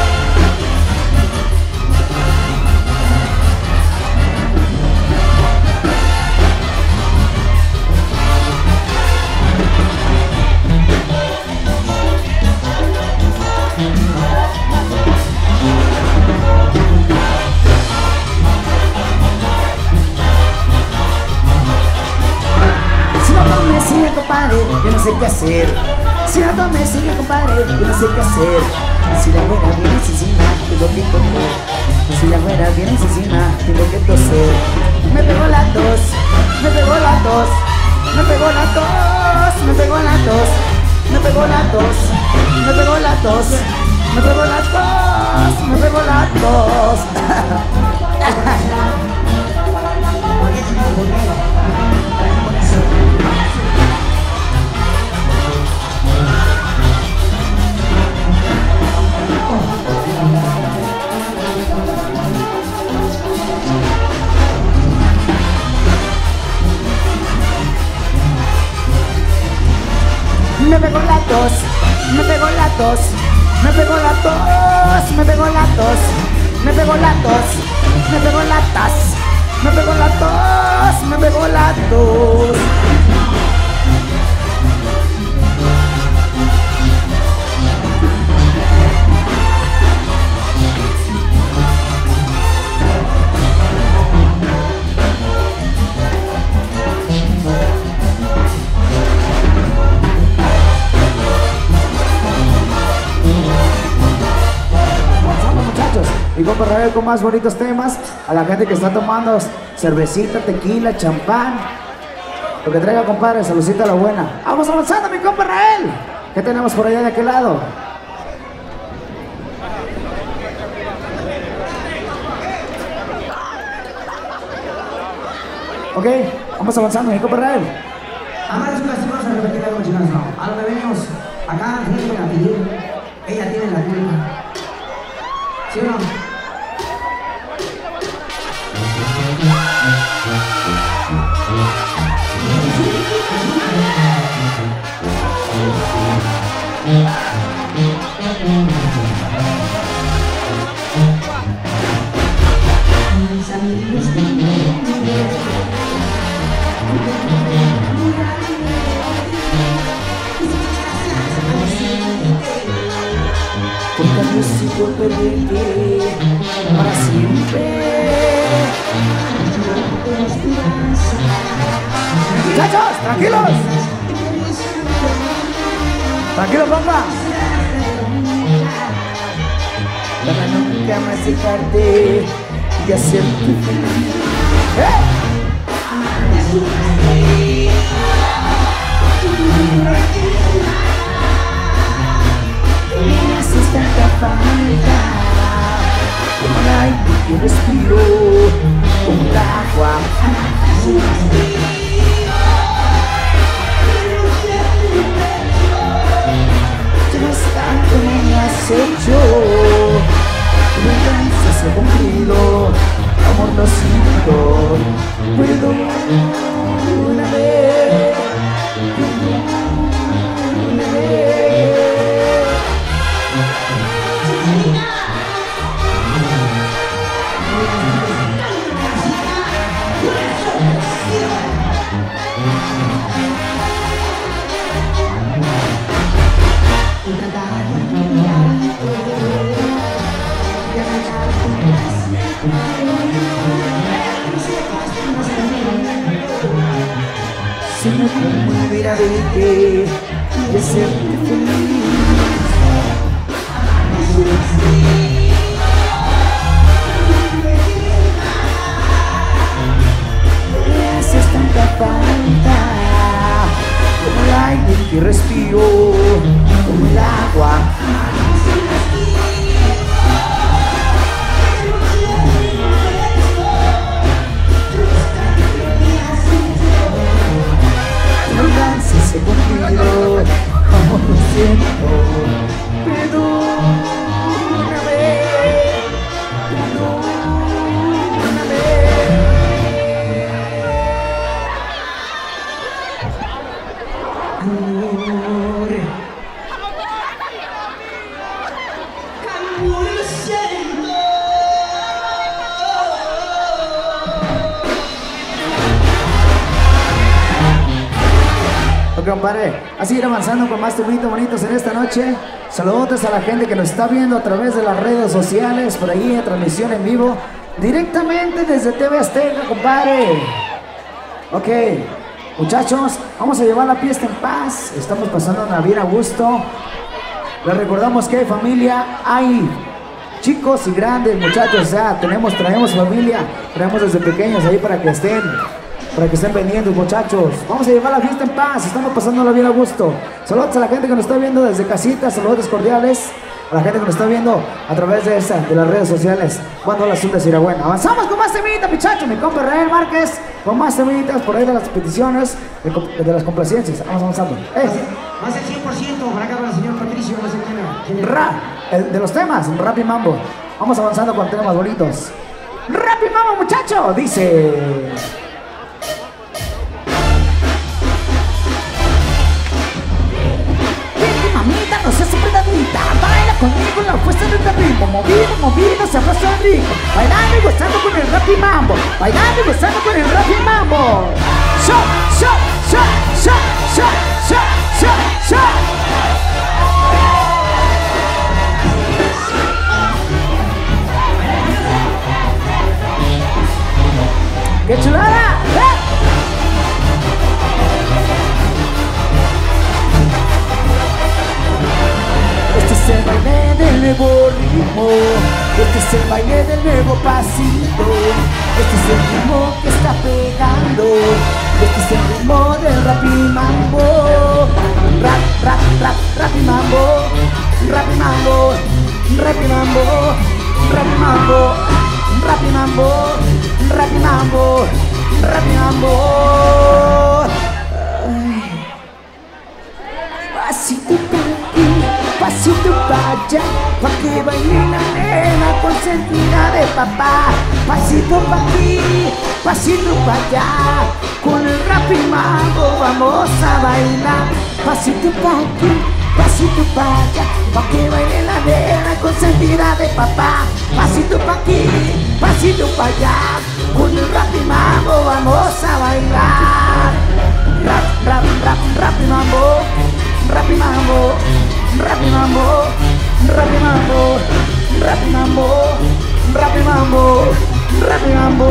Compadre, yo no sé qué hacer. Si la toma me sigue, compadre, yo no sé qué hacer. Si la buena viene encima, tengo que comer. Si la güera viene encima, tiene que toser. Me pegó la tos, me pegó la tos, me pegó la tos, me pegó la tos, me pegó la tos, me pegó la tos, me pegó la tos, me pegó la tos. Me pegó la tos, me pegó la tos, me pegó la tos, me pegó la tos, me pegó la tos, me pegó la tos, me pegó la tos, me pegó la tos. Y compa Rael con más bonitos temas. A la gente que está tomando cervecita, tequila, champán, lo que traiga, compadre, saludcita a la buena. Vamos avanzando, mi compa Rael. ¿Qué tenemos por allá de aquel lado? Ok, vamos avanzando, mi compa Rael. Amables y lastimados, a repetir algo, chicas, no. A lo que venimos, acá, fíjense a pedir. Ella tiene la culpa. ¿Sí o no? Porque yo sigo perdiendo para siempre. Muchachos, tranquilos. Tranquilos, compa. Para nunca más dejarte y hacerte feliz. Me haces tanta falta, como el aire que respiro, como el agua. Llevas tanto me has hecho, tu venganza se ha cumplido, amor lo siento, perdóname, perdóname. Si me pudiera verte y hacerte feliz. Me haces tanta falta, como el aire que respiro, como el agua. Se cumplió, como lo siento, perdóname, perdóname. Amor, amor, lo siento. Ok, compadre, a seguir avanzando con más temitos bonitos en esta noche. Saludos a la gente que nos está viendo a través de las redes sociales, por ahí en transmisión en vivo, directamente desde TV Azteca, compadre. Ok, muchachos, vamos a llevar la fiesta en paz. Estamos pasando bien a gusto. Les recordamos que hay familia, hay chicos y grandes, muchachos, o sea, traemos familia, traemos desde pequeños ahí para que estén vendiendo, muchachos. Vamos a llevar la fiesta en paz, estamos pasándolo bien a gusto. Saludos a la gente que nos está viendo desde casita, saludos cordiales a la gente que nos está viendo a través de las redes sociales. Cuando la Azul de Sirabuena. Avanzamos con más temitas, muchachos. Mi compa Rael Márquez, con más temitas por ahí de las peticiones, de las complacencias. Vamos avanzando. Más del 100% por acá con el señor Patricio, no sé quién era. Rap, de los temas, Rap y Mambo. Vamos avanzando con temas bonitos. Rap y Mambo, muchachos, dice. Mamita, no seas apretadita, baila conmigo la fuerza del ritmo. Movido, sabroso y rico. Bailando y gozando con el Rap y Mambo. Bailando y gozando con el Rap y Mambo. Shot. ¡Qué chulada! Este es el baile del nuevo ritmo, este es el baile del nuevo pasito, este es el ritmo que está pegando, este es el ritmo del Rap y Mambo. Rap y Mambo, Rap y Mambo, Rap y Mambo, Rap y Mambo, Rap y Mambo, Rap y Mambo, Rap y Mambo. Pasito para aquí, pasito para allá, pa' que baile la nena consentida de papá. Pasito para aquí, pasito para allá, con el Rap y Mambo vamos a bailar. Pasito para aquí, pasito para allá, pa' que baile la nena consentida de papá. Pasito para aquí, pasito para allá, con el Rap y Mambo vamos a bailar. Rap y Mambo, Rap y Mambo, Rap y Mambo, Rap y Mambo, Rap y Mambo, Rap y Mambo, Rap y Mambo.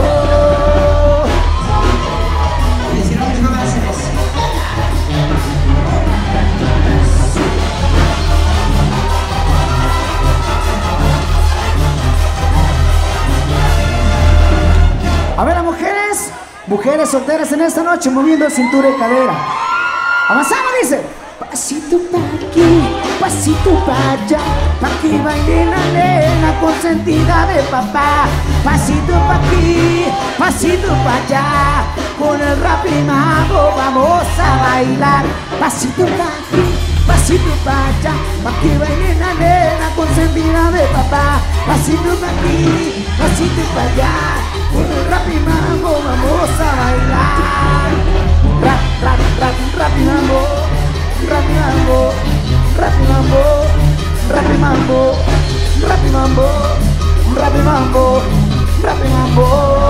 A ver, las mujeres solteras en esta noche moviendo cintura y cadera. Avanzamos, dice. Pasito para aquí, pasito para allá, pa' que baile la nena consentida de papá. Pasito para aquí, pasito para allá, con el Rap y Mambo vamos a bailar. Pasito para aquí, pasito para allá, pa' que baile la nena consentida de papá. Pasito para aquí, pasito para allá, con el Rap y Mambo vamos a bailar. Rap y Mambo, Rap y Mambo, Rap y Mambo, Rap y Mambo, Rap y Mambo, Rap y Mambo, Rap y Mambo.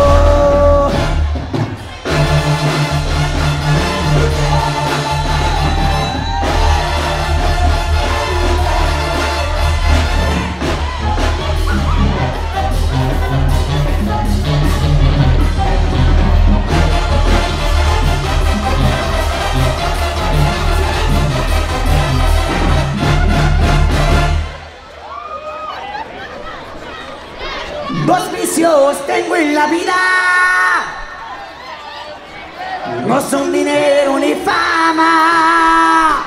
Dos vicios tengo en la vida, no son dinero ni fama.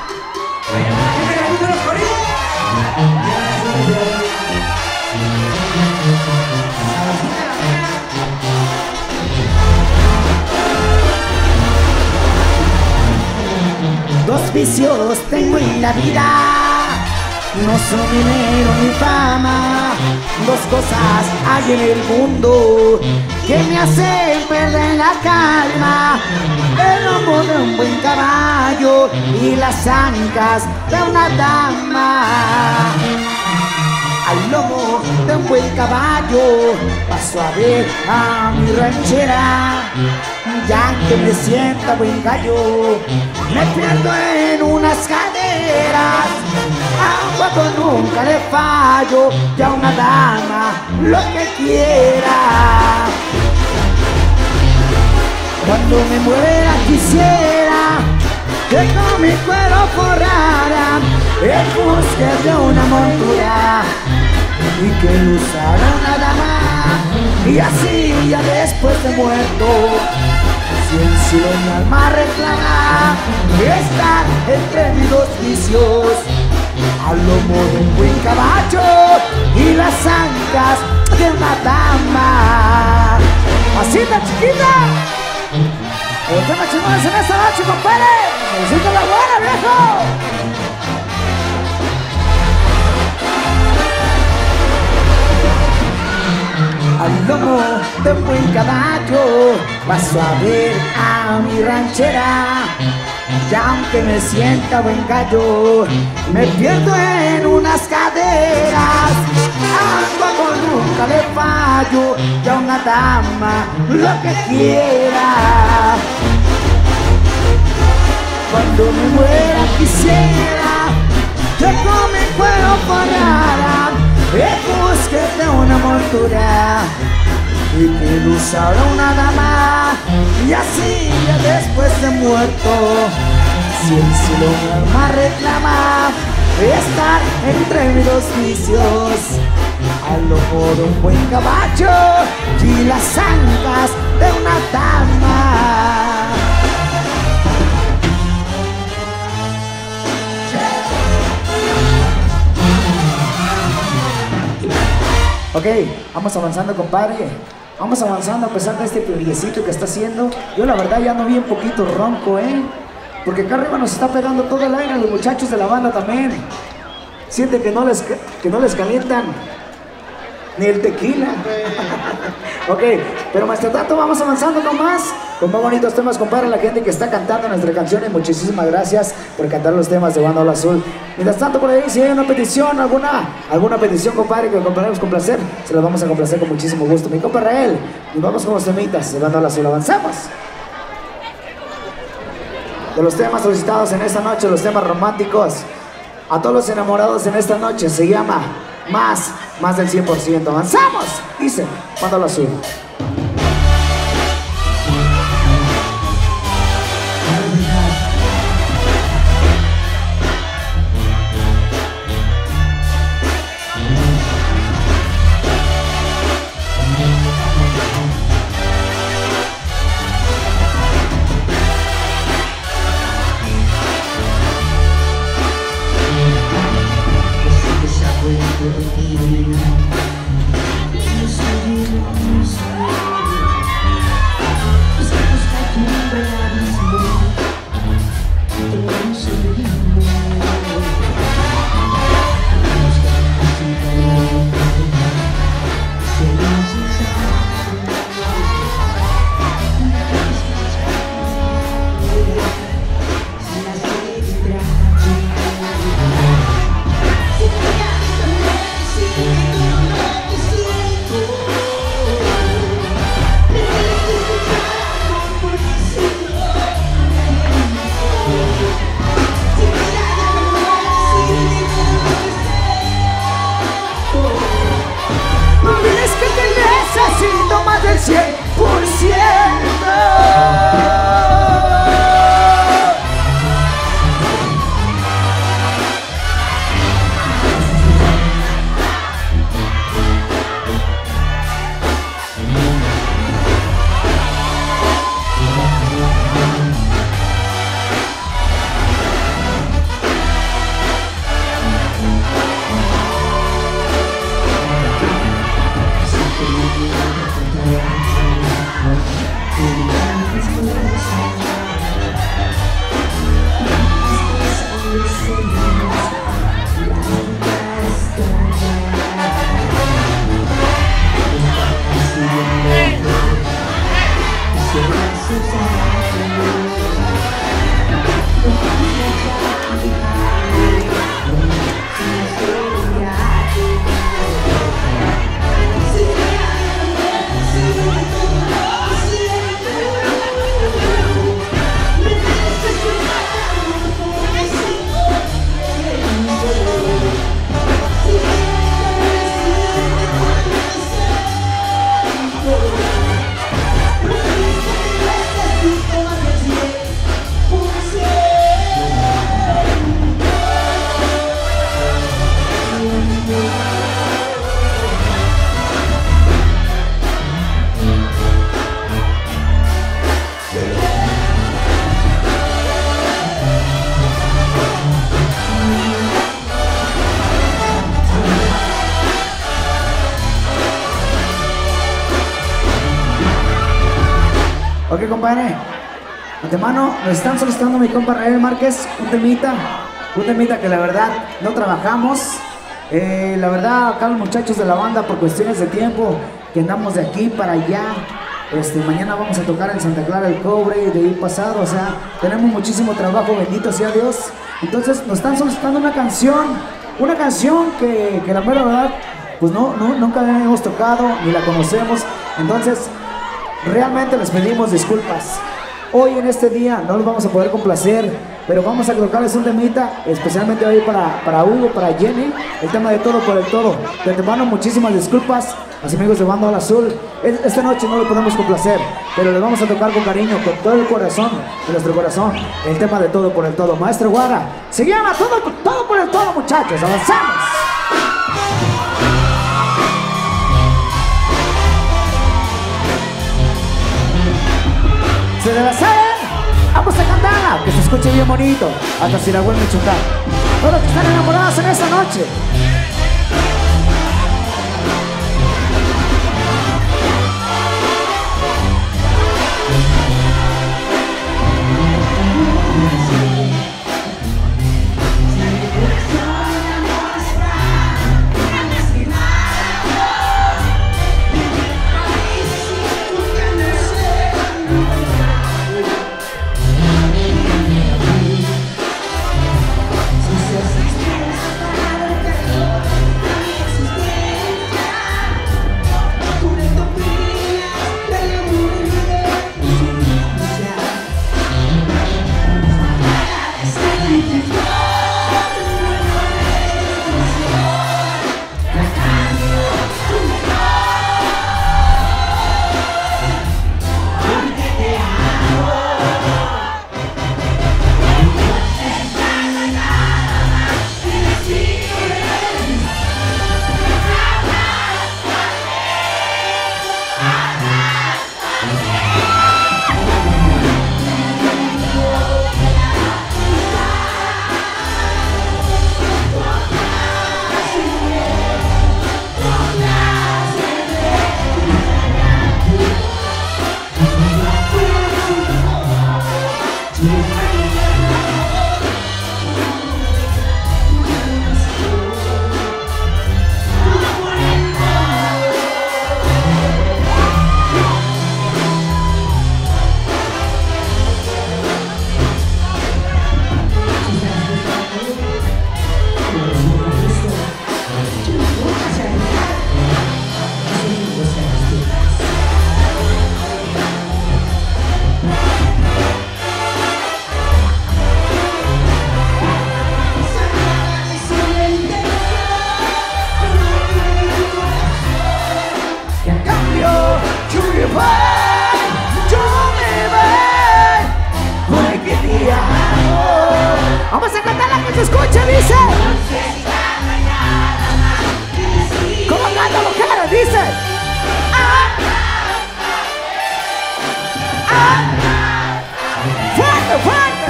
Dos vicios tengo en la vida, no son dinero ni fama. Dos cosas hay en el mundo que me hacen perder la calma: el lomo de un buen caballo y las ancas de una dama. Al lomo de un buen caballo paso a ver a mi ranchera, ya que me sienta buen gallo me pierdo en unas caderas. A guapo nunca le fallo, y a una dama lo que quiera. Cuando me muera quisiera que con mi cuero forrara el bosque de una montura y que lo usara una dama, y así ya después de muerto, si el cielo mi alma reclama, estar entre mis dos vicios, al lomo de un buen caballo y las ancas de una dama. Así tan chiquita. Los temas chingones en esta noche, compadre. Necesito la buena, viejo. Al lomo de un buen caballo paso a ver a mi ranchera, y aunque me sienta buen gallo, me pierdo en unas caderas. Agua con nunca le fallo, y a una dama lo que quiera. Cuando me muera quisiera que con mi cuero forrara en búsqueda de una montura, y que lo usara una dama, y así ya después de muerto, si el cielo mi alma reclama, estar entre mis dos vicios, al lomo de un buen caballo y las ancas de una dama. Ok, vamos avanzando, compadre. Vamos avanzando a pesar de este plebeyecito que está haciendo. Yo la verdad ya ando bien poquito ronco, porque acá arriba nos está pegando todo el aire. Los muchachos de la banda también sienten que no les calientan ni el tequila. Ok, pero mientras tanto vamos avanzando con más bonitos temas, compadre. La gente que está cantando nuestras canciones, muchísimas gracias por cantar los temas de Banda Ola Azul. Mientras tanto, por ahí, si hay una petición, alguna petición, compadre, que comparemos con placer, se las vamos a complacer con muchísimo gusto. Mi compa Rael, y vamos con los temitas de Banda Ola Azul. Avanzamos. De los temas solicitados en esta noche, los temas románticos, a todos los enamorados en esta noche, se llama Más del 100%. Avanzamos, dice Banda Ola Azul. Ok, compadre. Antemano, nos están solicitando mi compa Rael Márquez un temita que la verdad no trabajamos. La verdad, acá los muchachos de la banda, por cuestiones de tiempo, que andamos de aquí para allá. Mañana vamos a tocar en Santa Clara el Cobre y de ahí pasado, o sea, tenemos muchísimo trabajo, bendito sea Dios. Entonces nos están solicitando una canción que la mera verdad, pues nunca la hemos tocado ni la conocemos. Entonces, realmente les pedimos disculpas. Hoy en este día no los vamos a poder complacer, pero vamos a colocarles un temita, especialmente hoy para Hugo, para Jenny, el tema de Todo por el Todo. De antemano, muchísimas disculpas a los amigos de Banda Ola Azul. Esta noche no lo podemos complacer, pero les vamos a tocar con cariño, con todo el corazón de nuestro corazón, el tema de Todo por el Todo. Maestro Guara, se llama Todo por el Todo, muchachos, avanzamos. ¿Se la saben? Vamos a cantarla, que se escuche bien bonito, hasta si la vuelven a chutar. Todos los que están enamorados en esta noche. Vamos a cantar la que se escucha, dice. ¿Cómo canta mujeres? Dice. Fuerte, fuerte.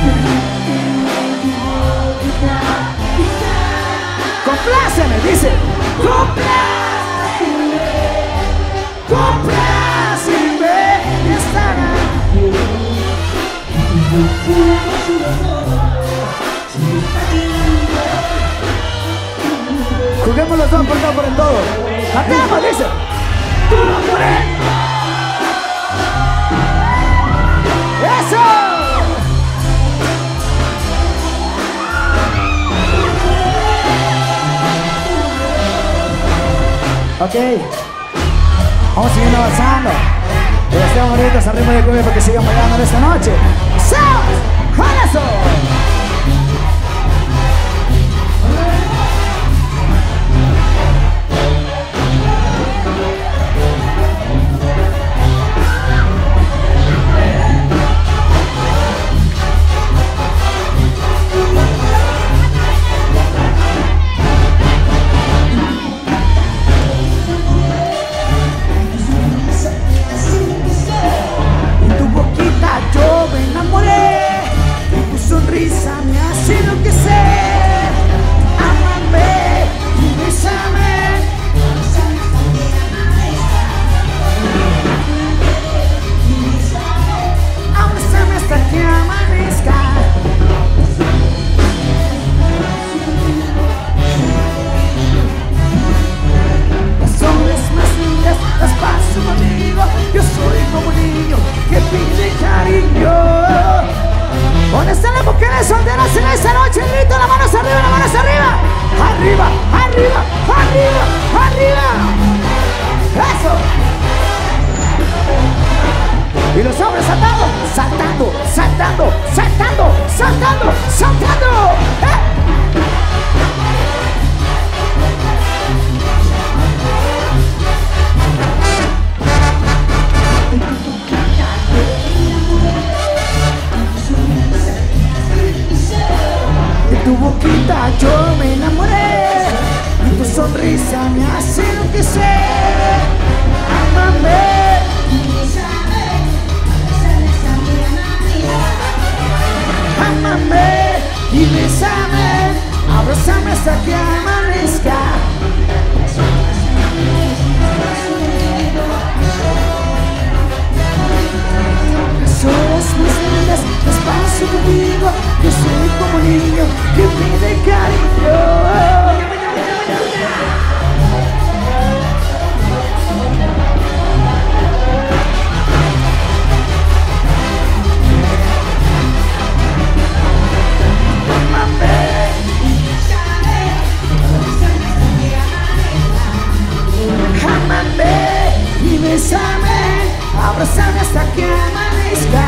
Compláceme, dice. Compláceme. Juguemos los dos por el todo. ¡Cantemos! Dice. ¡Eso! Ok. Vamos siguiendo avanzando. Y estemos bonitos al ritmo de cumbia para que sigan bailando en esta noche. ¡Sound! ¡Jalazo! Yo me enamoré de tu sonrisa. saltando, saltando, saltando, saltando. De tu boquita yo me enamoré y tu sonrisa me hace enloquecer. Ámame, ámame y bésame, abrázame hasta que amanezca. Las horas más lindas las paso contigo. Yo soy como un niño que pide cariño. Ámame y bésame, abrázame hasta que amanezca.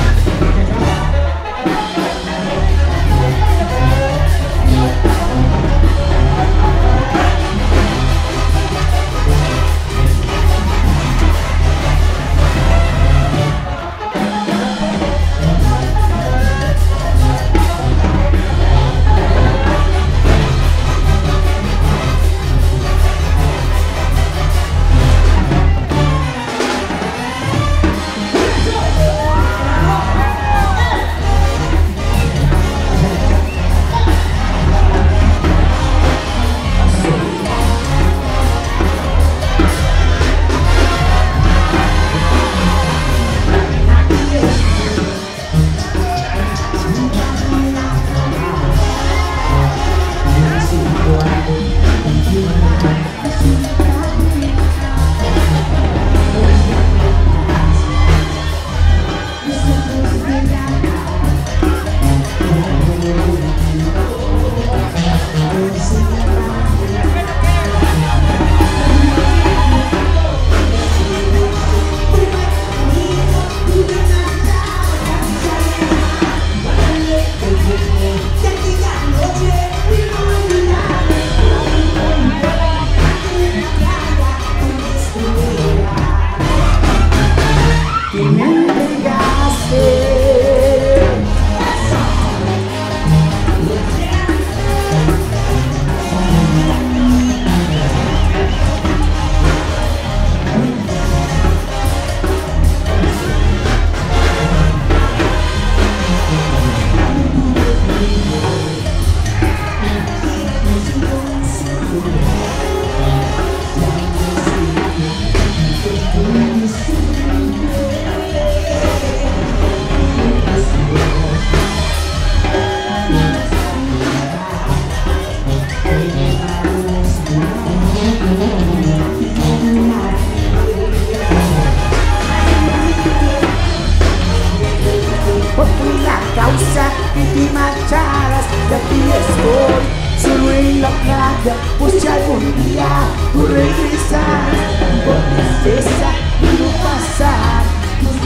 Pues si algún día tú regresas por tristeza y no pasar nos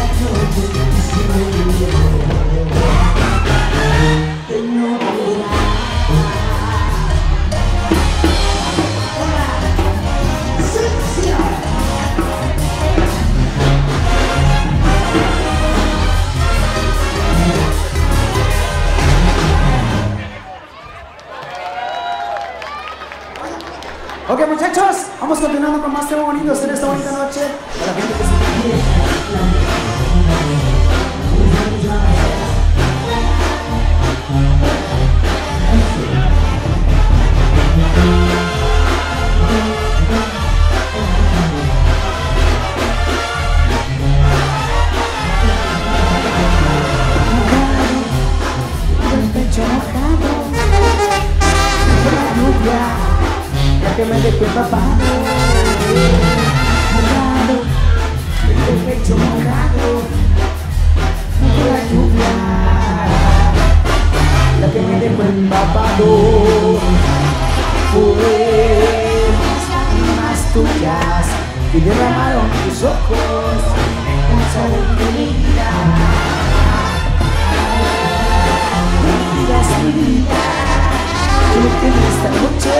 Ok, muchachos, vamos continuando con más temas bonitos en esta bonita noche. Para la gente que se que me dejó empapado, mojado, el pecho mojado, por la lluvia, la que me dejó empapado, fue las lágrimas tuyas que derramaron tus ojos, un sol de mi vida. miras mi vida, creo que en esta noche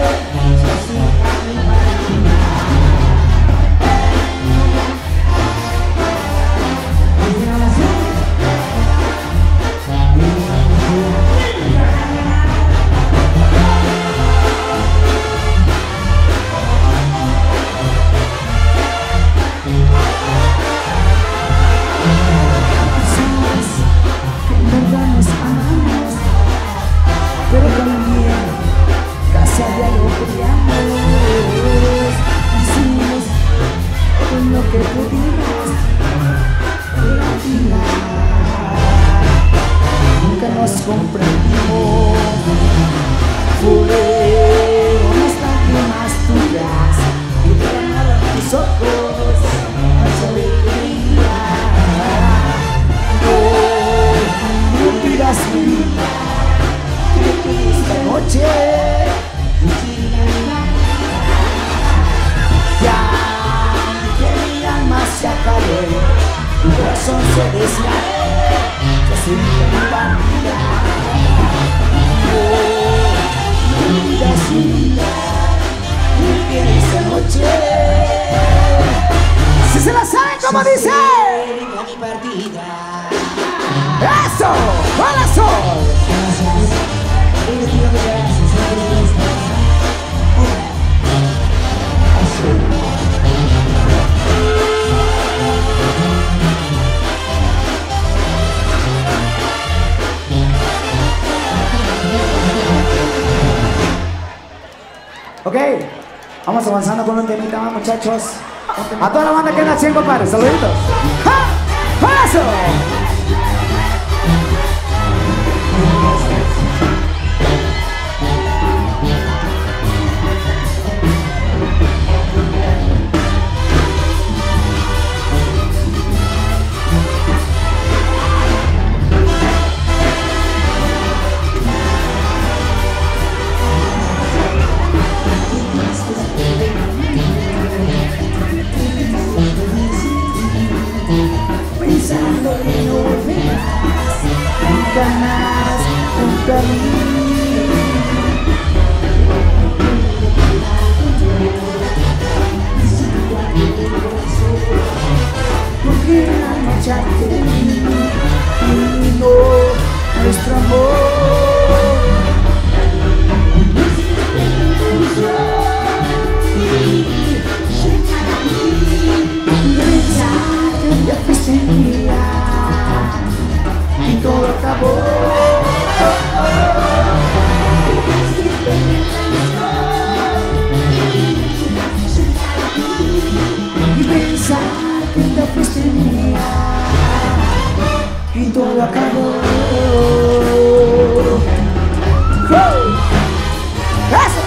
pero también casi a diario peleamos. Hicimos todo lo que pudimos en la vida, nunca nos comprendimos. Fueron las lágrimas tuyas que derramaban tus ojos más alegría. No miras mi vida, esta noche ya que mi alma se acabó, tu corazón se desgarró, se siente mi vida. No miras mi vida, que esta noche, si se la saben como dice, eso, ¡hola sol! Ok, vamos avanzando con un temita más, muchachos. A toda la banda que anda al 100, compadre, saluditos. ¡Ja! ¡Eso! Pensando que no volverás nunca más junto a mí. Porque al marcharte de mí terminó nuestro amor. Ya fuiste mía y todo acabó. Y pensar que ya fuiste mía y todo acabó. ¡Eso!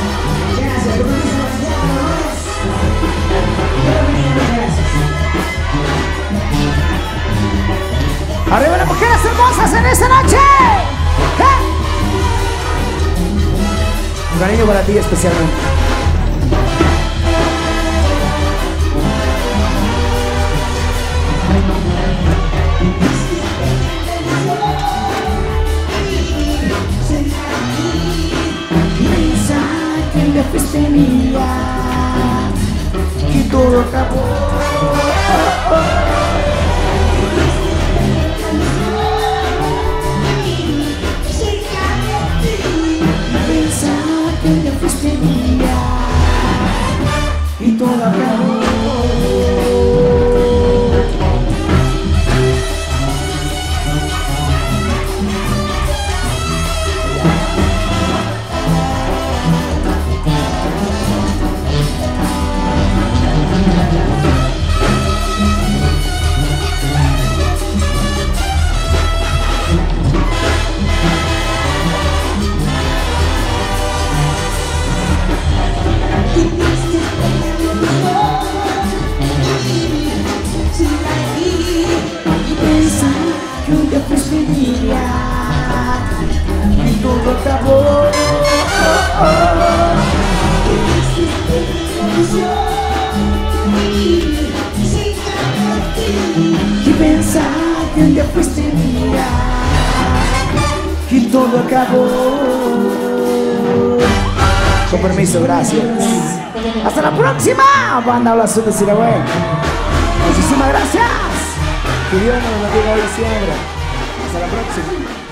¡Arriba las mujeres hermosas en esta noche! Un cariño para ti especialmente. Pensar que ya fuiste mía y todo acabó. Que ya fuiste mía y todo acabó. Ya fuiste mía y todo acabó. Y pensar que un día fuiste mía y todo acabó. Con permiso, gracias. Hasta la próxima, banda Hola Azul de Sirahuel. Muchísimas gracias. Que Dios nos bendiga hoy siempre. Hasta la próxima.